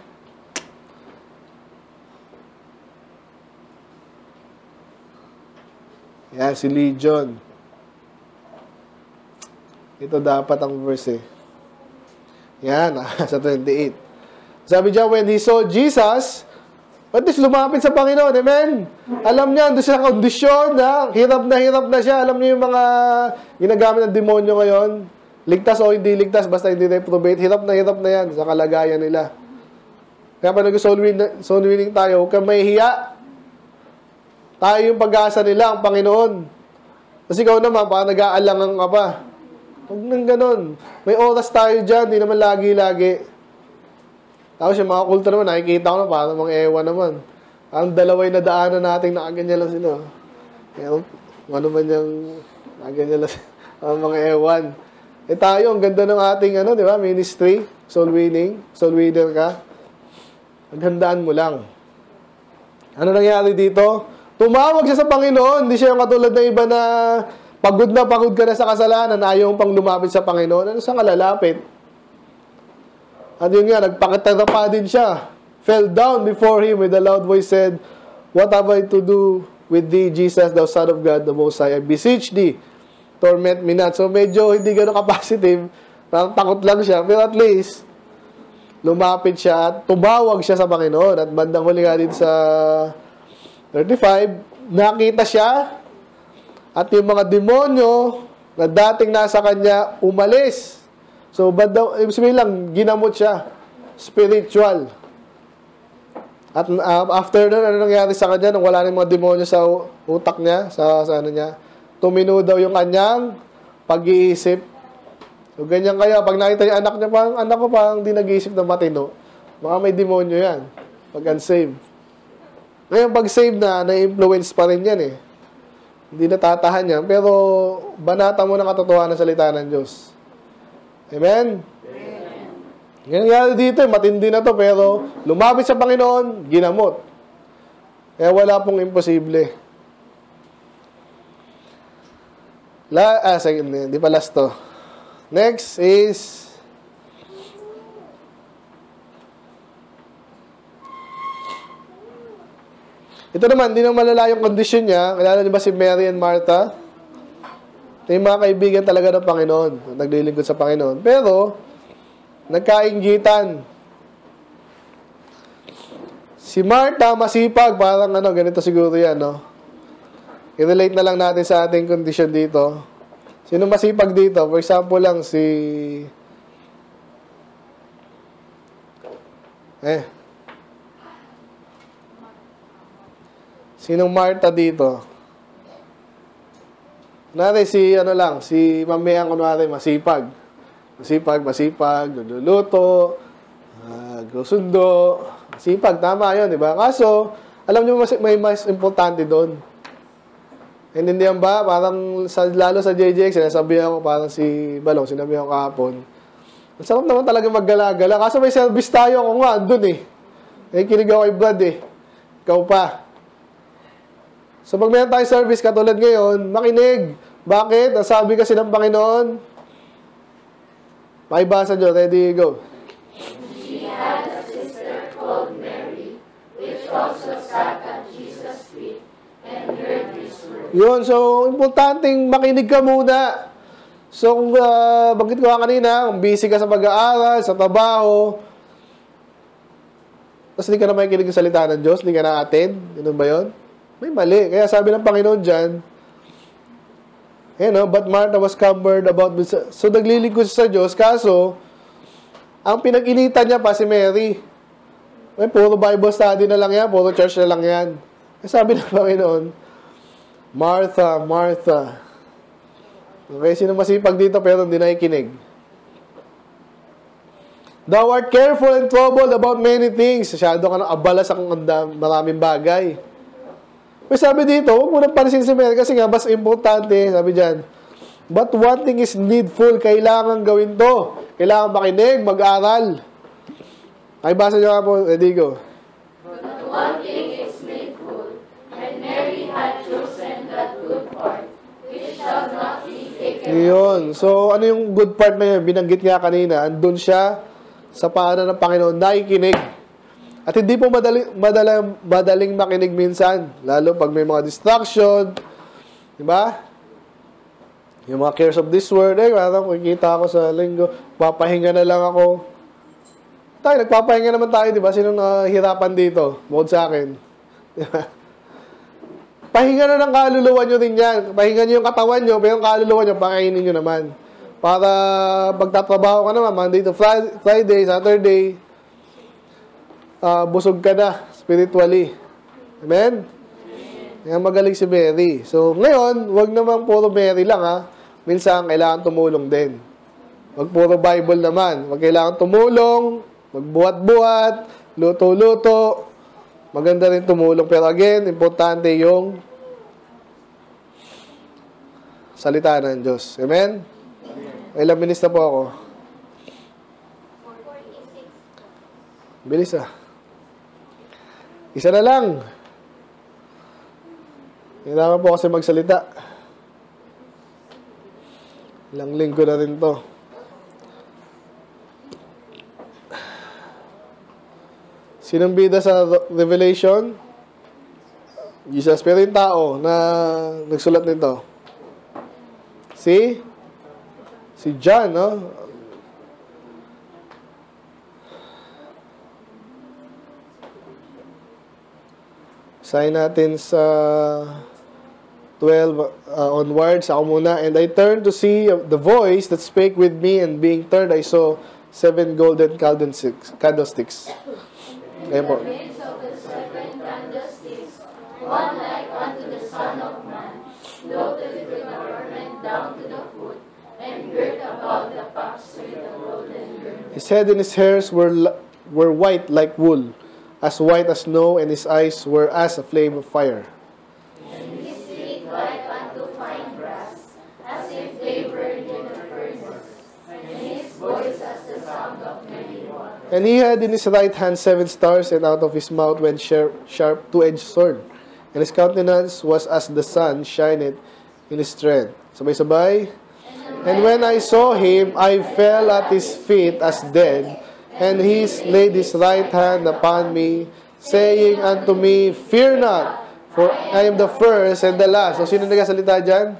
yan, si Legion. Ito dapat ang verse eh. Yan, sa 28. Sabi diyan, when he saw Jesus, at least lumapit sa Panginoon. Amen? Alam niya, doon sa kondisyon na hirap na siya. Alam niyo yung mga ginagamit ng demonyo ngayon. Ligtas o hindi ligtas, basta hindi reprobate. Hirap na yan sa kalagayan nila. Kaya pa nag-soul winning tayo, huwag kang mahihiya. Tayo yung pag-asa nila, ang Panginoon. Kasi ikaw naman, parang nag-aalangan ka pa. Huwag nang ganun. May oras tayo dyan, di naman lagi-lagi. Tapos yung mga kulto naman, nakikita ko na parang mga ewan naman. Ang dalaway na daanan natin, nakaganyan lang sila. Kaya, ano man yung nakaganyan lang ang mga ewan. Eh tayo, ang ganda ng ating di ba, ministry, soul winning, soul winner ka. Maghandaan mo lang. Ano nangyari dito? Tumawag siya sa Panginoon. Hindi siya yung katulad ng iba na pagod ka na sa kasalanan, ayaw pang lumapit sa Panginoon. Ano saan ka lalapit? At yun nga, nagpakatapa din siya. Fell down before him with a loud voice said, "What have I to do with thee, Jesus, thou Son of God, the Most High? I beseech thee, torment me not." So medyo hindi gano'ng ka-positive. Takot lang siya. Pero at least, lumapit siya at tumawag siya sa Panginoon. At bandang huli nga din sa 35, nakita siya at yung mga demonyo na dating nasa kanya, umalis. So, ibig sabihin lang, ginamot siya. Spiritual. At after nun, ano nangyari sa kanya? Nung wala na yung mga demonyo sa utak niya, sa ano niya, tumino daw yung kanyang pag-iisip. So, ganyan kaya, pag nakita niya anak niya, parang anak ko parang di nag-iisip na matino. Baka may demonyo yan. Pag unsaved. Ngayon, pag save na-influence pa rin yan eh. Hindi natatahan yan. Pero, banata mo ng katotohanan ng salita ng Diyos. Amen? Amen. Yan dito, matindi na to, pero lumapit sa Panginoon, ginamot. Kaya wala pong imposible. Sige, hindi pa last to. Next is ito naman, hindi naman malala yung kondisyon niya. Kilala niyo ba si Mary and Martha? Ito yung mga kaibigan talaga ng Panginoon. Naglilingkod sa Panginoon. Pero, nagkainggitan. Si Martha, masipag. Parang ganito siguro yan, no? I-relate na lang natin sa ating kondisyon dito. Sino masipag dito? For example lang, sinong Martha dito? Kunwari si Mamiang kunwari, masipag. Masipag, nagluluto, gusundo, masipag, tama yun, di ba? Kaso, alam nyo may mas importante doon. Hindi ba? Parang, lalo sa JJX, sinasabihan ko, parang si Balong, sinabihan ko kahapon. Ang sarap naman talaga maggala-gala. Kaso may service tayo, ako nga, andun eh. Kinig ako kay Brad eh. Ikaw pa. So, pag meron tayong service katulad ngayon, makinig. Bakit? Ang sabi kasi ng Panginoon, makibasa nyo. Ready, go. She had a sister called Mary, which also sat at Jesus' feet and heard his word. Yun, so, importanteng makinig ka muna. So, kung bagit ko kanina, kung busy ka sa pag-aaral, sa trabaho, tapos hindi ka na makikinig sa salita ng Diyos, hindi ka na-attend, ganun ba yun? May mali. Kaya sabi ng Panginoon dyan, but Martha was cumbered about this. So, naglilingkod sa Diyos. Kaso, ang pinag-initan niya pa si Mary. Puro Bible study na lang yan. Puro church na lang yan. Kaya sabi ng Panginoon, Martha, Martha. Okay, sino masipag dito pero hindi nakikinig? Thou art careful and troubled about many things. Masyado ka nang abala sa maraming bagay. Pero sabi dito, huwag mo nang panisin si Mary kasi nga, mas importante, sabi dyan, but one thing is needful, kailangan gawin to. Kailangan makinig, mag-aral. Ay, basa nyo nga po, ready, go. But one thing is needful, and Mary had chosen that good part, which shall not be taken away. Yun. So, ano yung good part na yun? Binanggit nga kanina, andun siya sa paanan ng Panginoon, nakikinig. At hindi po madaling makinig minsan. Lalo pag may mga distraction. Diba? Yung mga cares of this world. Parang kikita ako sa linggo. Papahinga na lang ako. Tayo, nagpapahinga naman tayo, di ba? Sinong nahihirapan dito? Bukod sa akin. Pahinga na ng kaluluwa nyo din yan. Pahinga nyo yung katawan nyo, pero yung kaluluwa nyo, pakainin nyo naman. Para pagtatrabaho ka naman, Monday to Friday, Saturday, busog ka na spiritually. Amen? Kaya magaling si Mary. So, ngayon, wag naman puro Mary lang, ha? Minsan, kailangan tumulong din. Wag puro Bible naman. Wag kailangan tumulong, magbuhat-buhat, luto-luto. Maganda rin tumulong. Pero again, importante yung salita ng Diyos. Amen? Ilang minutes na po ako? 46. Bilis Isa na lang. Kailangan po kasi magsalita. Ilang linggo na rin to. Sinong bida sa Revelation? Jesus. Pero yung tao na nagsulat nito. Si John, no? Sign natin sa 12 onwards. Ako muna. And I turned to see the voice that spake with me, and being turned, I saw 7 golden candlesticks. In the midst of the 7 candlesticks, one like unto the Son of Man, loaded with a garment down to the foot, and girt about the paps with a golden girdle. His head and his hairs were white like wool, as white as snow, and his eyes were as a flame of fire. And his feet like unto fine brass, as if they burned in a furnace, and his voice as the sound of many waters. And he had in his right hand 7 stars, and out of his mouth went sharp two-edged sword. And his countenance was as the sun shineth in his strength. Sabay-sabay. And when I saw him, I fell at his feet as dead. And he laid his right hand upon me, saying unto me, Fear not, for I am the first and the last. So, sino nagsasalita dyan?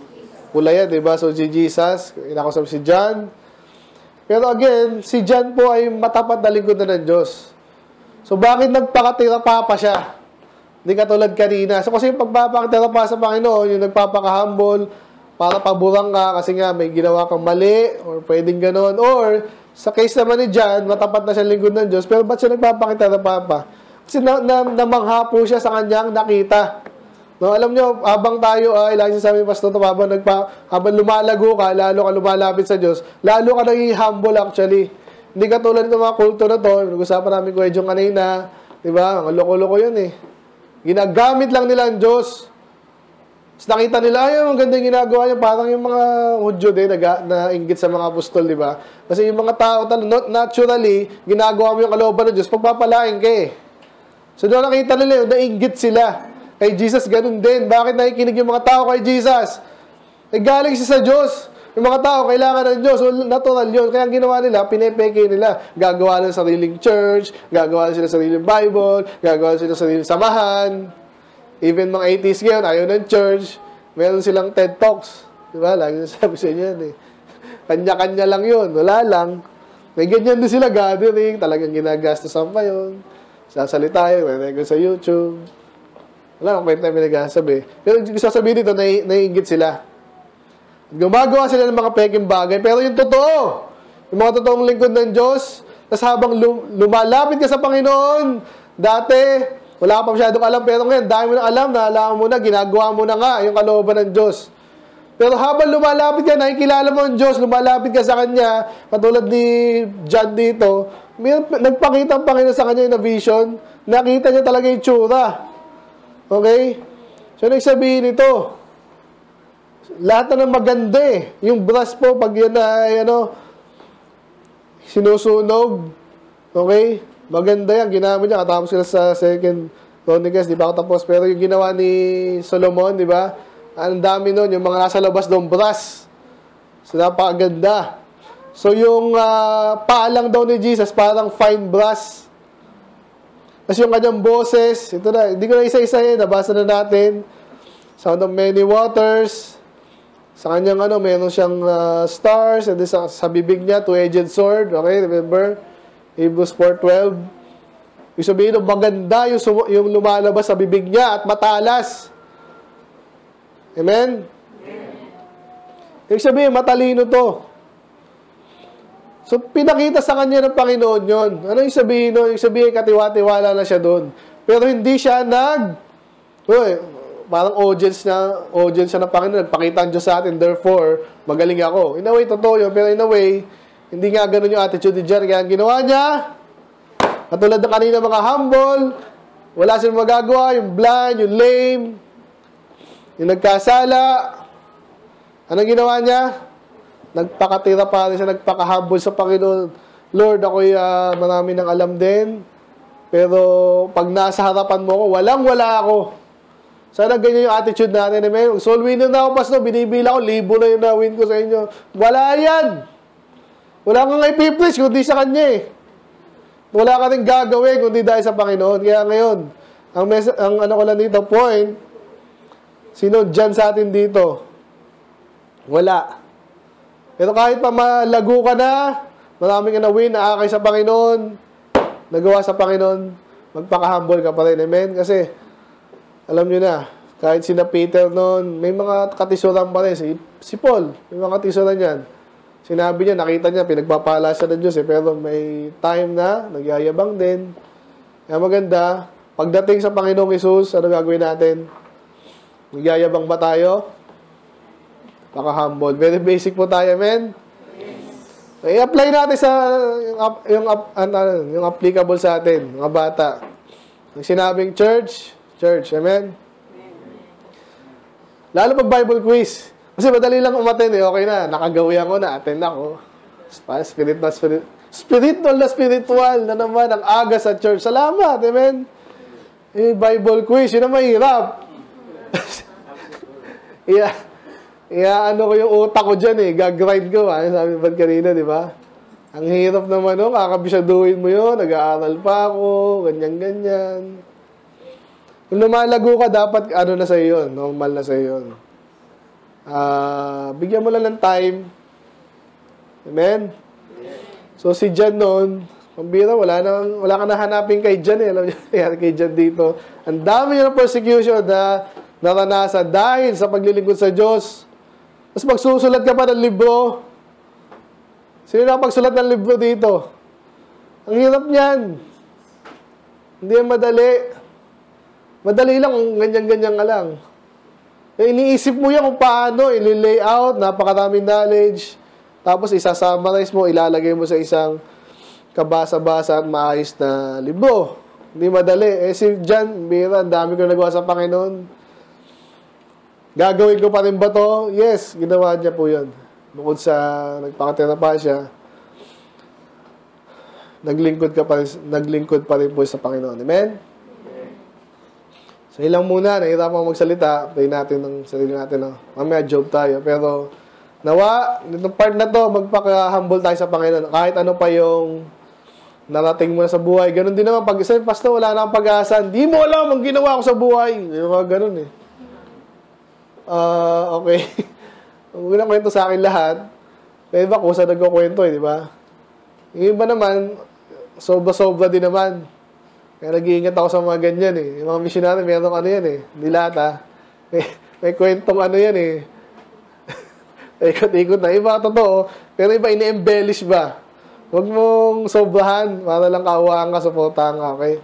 Pula yan, diba? So, si Jesus, inakusap si John. Pero again, si John po ay matapat na lingkod na ng Diyos. So, bakit nagpakatira pa siya? Hindi katulad kanina. So, kasi yung pagpapakatira pa sa Panginoon, yung nagpapaka-humble, para paburang ka kasi nga may ginawa kang mali, or pwedeng ganon. Or, sa case naman ni John, matapat na siya lingkod ng Diyos, pero ba't siya nagpapakatira pa? Kasi namangha po siya sa kanyang nakita. No, alam nyo, habang tayo ay, lagi sabi ni Pastor, habang lumalago ka, lalo ka lumalapit sa Diyos, lalo ka naging humble actually. Hindi ka tulad ng mga kulto na to, nag-usapan namin ko yung kanina, di ba? Ang loko-loko yun eh. Ginagamit lang nila ang Diyos. Tapos nakita nila, ay, ang ganda yung ginagawa niya, parang yung mga Hudyo din, na-inggit sa mga apostol, di ba? Kasi yung mga tao, naturally, ginagawa mo yung kalooban ng Diyos, pagpapalain ka eh. So doon nakita nila yun, na-inggit sila. Kay Jesus, ganun din. Bakit nakikinig yung mga tao kay Jesus? Eh, galing siya sa Diyos. Yung mga tao, kailangan ng Diyos. So, natural yun. Kaya ang ginawa nila, pinepeke nila. Gagawa ng sariling church, gagawa sila sariling Bible, gagawa sila sariling samahan. Even mga atheists ngayon, ayaw ng church. Meron silang TED Talks. Diba? Lagi sabi sa inyo yan eh. Kanya-kanya lang yun. Wala lang. May ganyan din sila gathering. Talagang ginagastosan pa yun. Sasalita yun. May sa YouTube. Wala akong kwenta may nagsasabi. Pero yung sasabihin dito, naiinggit sila. Gumagawa sila ng mga peking bagay. Pero yung totoo, yung mga totoong lingkod ng Diyos, tapos habang lumalapit ka sa Panginoon, dati, wala ka pa masyadong alam, pero ngayon, dahil mo na alam, naalaman mo na, ginagawa mo na nga yung kalooban ng Diyos. Pero habang lumalapit ka, nakikilala mo ang Diyos, lumalapit ka sa Kanya, katulad ni John dito, nagpakita ang Panginoon sa Kanya yung vision, nakita niya talaga yung tsura. Okay? So, nagsabihin ito, lahat na ng maganda eh. Yung brass po, pag yan ay, sinusunog, okay? Maganda yan, ginamit niya. Katapos sila sa 2 Chronicles, di ba ako tapos? Pero yung ginawa ni Solomon, di ba? Ang dami nun, yung mga nasa labas doon, brass. So, napakaganda. So, yung paalang daw ni Jesus, parang fine brass. Kasi yung kanyang boses, ito na, hindi ko na isa-isa nabasa na natin. Sound of many waters. Sa kanyang meron siyang stars, and then sa bibig niya, two-edged sword. Okay, remember? Hebrews 4:12. Ibig sabihin, maganda yung lumalabas sa bibig niya at matalas. Amen? Ibig sabihin, matalino to. So, pinakita sa kanya ng Panginoon yon. Ano yung sabihin nun? Yung sabihin, katiwa-tiwala na siya doon. Pero hindi siya parang audience siya ng Panginoon. Nagpakita ang Diyos sa atin, therefore, magaling ako. In a way, totoo yun. Pero in a way, hindi nga ganun yung attitude ni John. Kaya ang ginawa niya, katulad ng kanina mga humble, wala silang magagawa, yung blind, yung lame, yung nagkasala. Anong ginawa niya? Nagpakatira pa rin siya, nagpaka-humble sa Panginoon. Lord, ako'y marami ng alam din, pero pag nasa harapan mo ako, walang-wala ako. Sana ganyan yung attitude natin. Amen? Soul winner na ako, Pastor. Binibila ko, 1,000 na yung na-win ko sa inyo. Wala yan. Wala kang ipipreach kundi sa Kanya eh. Wala ka rin gagawin kundi dahil sa Panginoon. Kaya ngayon, ang ano ko lang dito, point, sino dyan sa atin dito? Wala. Pero kahit pa malago ka na, marami ka na-win, naakay sa Panginoon, nagawa sa Panginoon, magpaka-humble ka pa rin. Amen? Kasi, alam nyo na, kahit sina Peter noon, may mga katisuran pa rin. Si Paul, may mga katisuran yan. Sinabi niya, nakita niya, pinagpapala siya ng Diyos eh. Pero may time na, nagyayabang din. Kaya maganda, pagdating sa Panginoong Hesus, ano gagawin natin? Nagyayabang ba tayo? Paka-humble. Very basic po tayo, amen? Yes. I-apply natin sa yung applicable sa atin, mga bata. Yung sinabing church, amen? Lalo pag Bible quiz. Kasi madali lang umattend eh. Okay na. Nakagawi ako na. Attend ako. Spiritual na naman ang aga sa church. Salamat. Amen? Bible quiz. Yun ang mahirap. Ano ko yung utak ko dyan eh. Gag-grind ko. Sabi ba kanina, di ba? Ang hirap naman kakabisyaduhin mo yun. Nag-aaral pa ako. Ganyan-ganyan. Kung lumalago ka, dapat na sa iyo yun. Normal na sa iyo yun. Bigyan mo lang ng time. Amen? So, si Jan noon, pambira, wala ka na hanapin kay Jan eh. Alam niyo, kay Jan dito. Ang dami niya ng persecution na naranasan dahil sa paglilingkod sa Diyos. Tapos magsusulat ka pa ng libro. Sino na pagsulat ng libro dito? Ang hirap niyan. Hindi yan madali. Madali lang kung ganyan-ganyan ka lang. Iniisip mo yan kung paano, i-layout, napakaraming knowledge, tapos isa-summarize mo, ilalagay mo sa isang kabasa-basa at maayos na libro. Hindi madali. Si John, ang dami ko nagawa sa Panginoon. Gagawin ko pa rin ba to? Yes, ginawa niya po yun. Bukod sa nagpakatira pa siya, naglingkod pa rin po sa Panginoon. Amen? So, ilang muna, nahirapan magsalita, play natin ng sarili natin. No? Mamaya job tayo. Pero, nawa, itong part na to, magpaka-humble tayo sa Panginoon. Kahit ano pa yung narating mo na sa buhay. Ganon din naman, pag isa, Pastor, wala na akong pag-asa. Hindi mo alam ang ginawa ko sa buhay. Ganon eh. Okay. Huwag na kwento sa akin lahat. May iba ko sa nagkukwento eh, di ba? Yung iba naman, sobra-sobra din naman. Kaya nag-iingat ako sa mga ganyan eh. Yung mga missionary, meron yan eh. Hindi lahat ha. May kwentong yan eh. Ikot-ikot na. Iba totoo. Pero iba ini-embellish ba? Huwag mong sobrahan para lang kaawaan ka, supportahan ka, okay?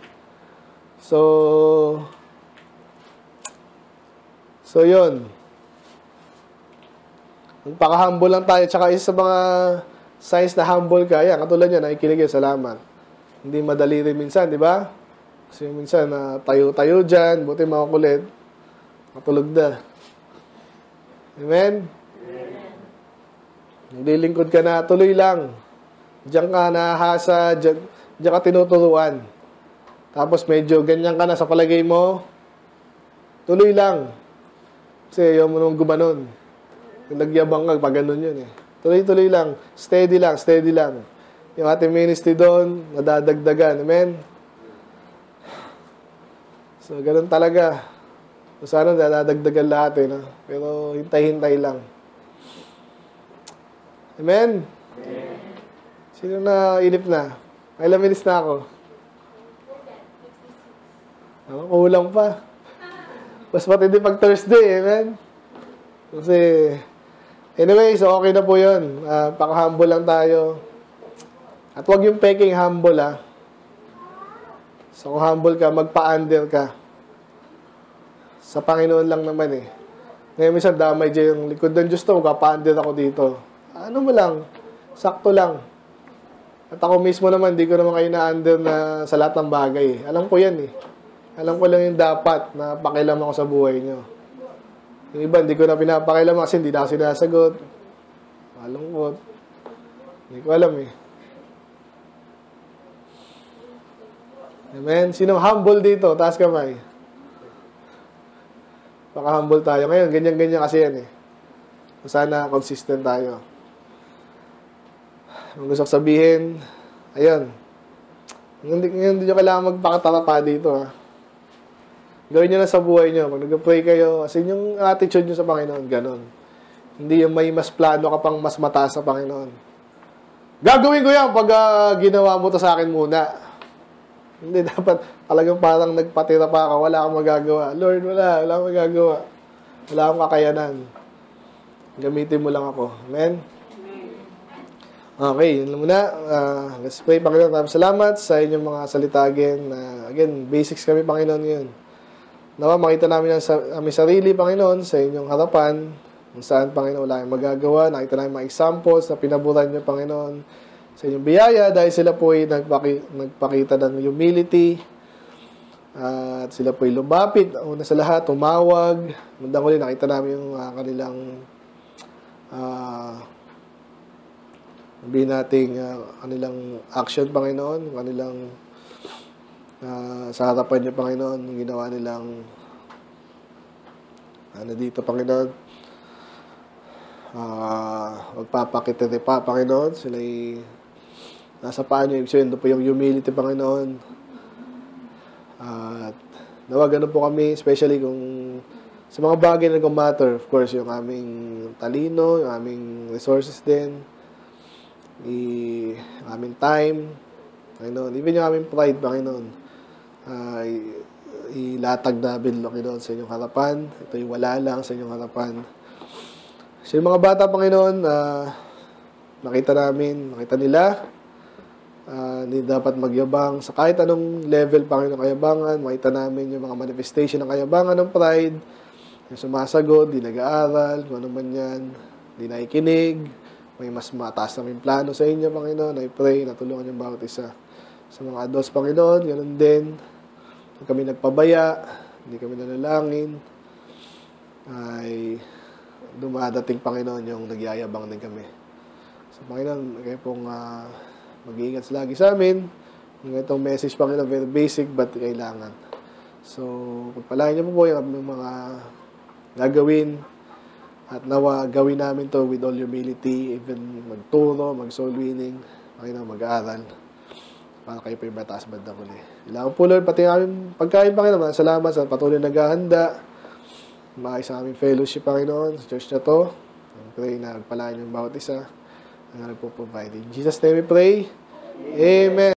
So yun. Magpaka-humble lang tayo. Tsaka isa sa mga signs na humble ka, yan, katulad yan, nakikinig yun, salamat. Hindi madali rin minsan, di ba? Kasi minsan, tayo-tayo dyan, buti mga kulit, matulog na. Amen? Naglilingkod ka na, tuloy lang. Diyan ka nahasa, diyan ka tinuturuan. Tapos medyo ganyan ka na sa palagay mo, tuloy lang. Kasi ayaw mo nung gumanon. Kung nagyabang ka, pag ganun yun eh. Tuloy-tuloy lang. Steady lang. Yung ating ministry doon, nadadagdagan. Amen? So, ganun talaga. So, sana nadadagdagan lahat eh. No? Pero, hintay-hintay lang. Amen? Sino na inip na? Ilang minutes na ako? Kulang pa. Mas matindi pag Thursday, man. Kasi, anyway, so okay na po yun. Paka-humble lang tayo. At huwag yung peking humble, ha. So, kung humble ka, magpa-under ka. Sa Panginoon lang naman, eh. Ngayon, minsan damay dyan yung likod ng Diyos to, magpa-under ako dito. Ano mo lang, sakto lang. At ako mismo naman, di ko naman kayo na-under na sa lahat ng bagay, eh. Alam ko yan, eh. Alam ko lang yung dapat na pakialam ako sa buhay nyo. Yung iba, hindi ko na pinapakialam kasi hindi na ako sinasagot. Malungkot. Hindi ko alam, eh. Amen? Sinong humble dito? Taas kamay. Baka humble tayo. Ngayon, ganyan-ganyan kasi yan, eh. Sana consistent tayo. Ang gusto ko sabihin, ayun. Hindi nyo kailangan magpakatarapa dito, ha. Gawin nyo na sa buhay nyo. Pag nag-pray kayo, kasi yung attitude nyo sa Panginoon, ganun. Hindi yung may mas plano ka pang mas mataas sa Panginoon. Gagawin ko yan pag ginawa mo to sa akin muna. Hindi, dapat talagang parang nagpatira pa ka, wala kang magagawa. Lord, wala akong magagawa. Wala akong kakayanan. Gamitin mo lang ako. Amen? Okay, yun lang muna. Let's pray, Panginoon. Salamat sa inyong mga salita again. Again, basics kami, Panginoon, yun. Nawa, makita namin ang aming sarili, Panginoon, sa inyong harapan, kung saan, Panginoon, wala kayong magagawa. Nakita namin mga examples na pinaburan niyo, Panginoon, sa inyong biyaya, dahil sila po ay nagpakita ng humility, at sila po ay lumapit, una sa lahat, tumawag. Mundang huli, nakita namin yung kanilang, sabihin natin, kanilang action, Panginoon, kanilang, sa harapan niyo, Panginoon, yung ginawa nilang dito, Panginoon, magpapakitete pa, Panginoon, sila'y nasa paano yung ibig po yung humility, Panginoon. At nawa, ganun po kami, especially kung sa mga bagay na nag-matter, of course, yung aming talino, yung aming resources din, yung aming time, Panginoon, even yung aming pride, Panginoon, ilatag namin, Panginoon, sa inyong harapan. Ito yung wala lang sa inyong harapan. So, yung mga bata, Panginoon, nakita nila, hindi dapat magyabang sa kahit anong level, Panginoon, kayabangan. Makita namin yung mga manifestation ng kayabangan ng pride, yung sumasagot, di nag-aaral, kung ano man yan, di nakikinig, may mas mataas namin plano sa inyo, Panginoon. I pray na tulungan yung bawat isa. Sa mga adults, Panginoon, ganun din. Kung kami nagpabaya, hindi kami nanalangin, ay dumadating, Panginoon, yung nagyayabang din kami. So, Panginoon, kayo pong mag-iingat lagi sa amin. Itong message, Panginoon, very basic, but kailangan. So, pagpalain niyo po yung mga gagawin, at nawa gawin namin to with all humility, even magturo, mag-soul winning, Panginoon, mag-aaral, para kayo po yung mataas bandang huli. Kailangan po, Lord, pati aming pagkain, Panginoon. Salamat sa patuloy na naghahanda. Maayos sa aming fellowship, Panginoon, sa church na to. I pray na pagpalain yung bawat isa na nagpo-provide. In Jesus' name we pray. Amen.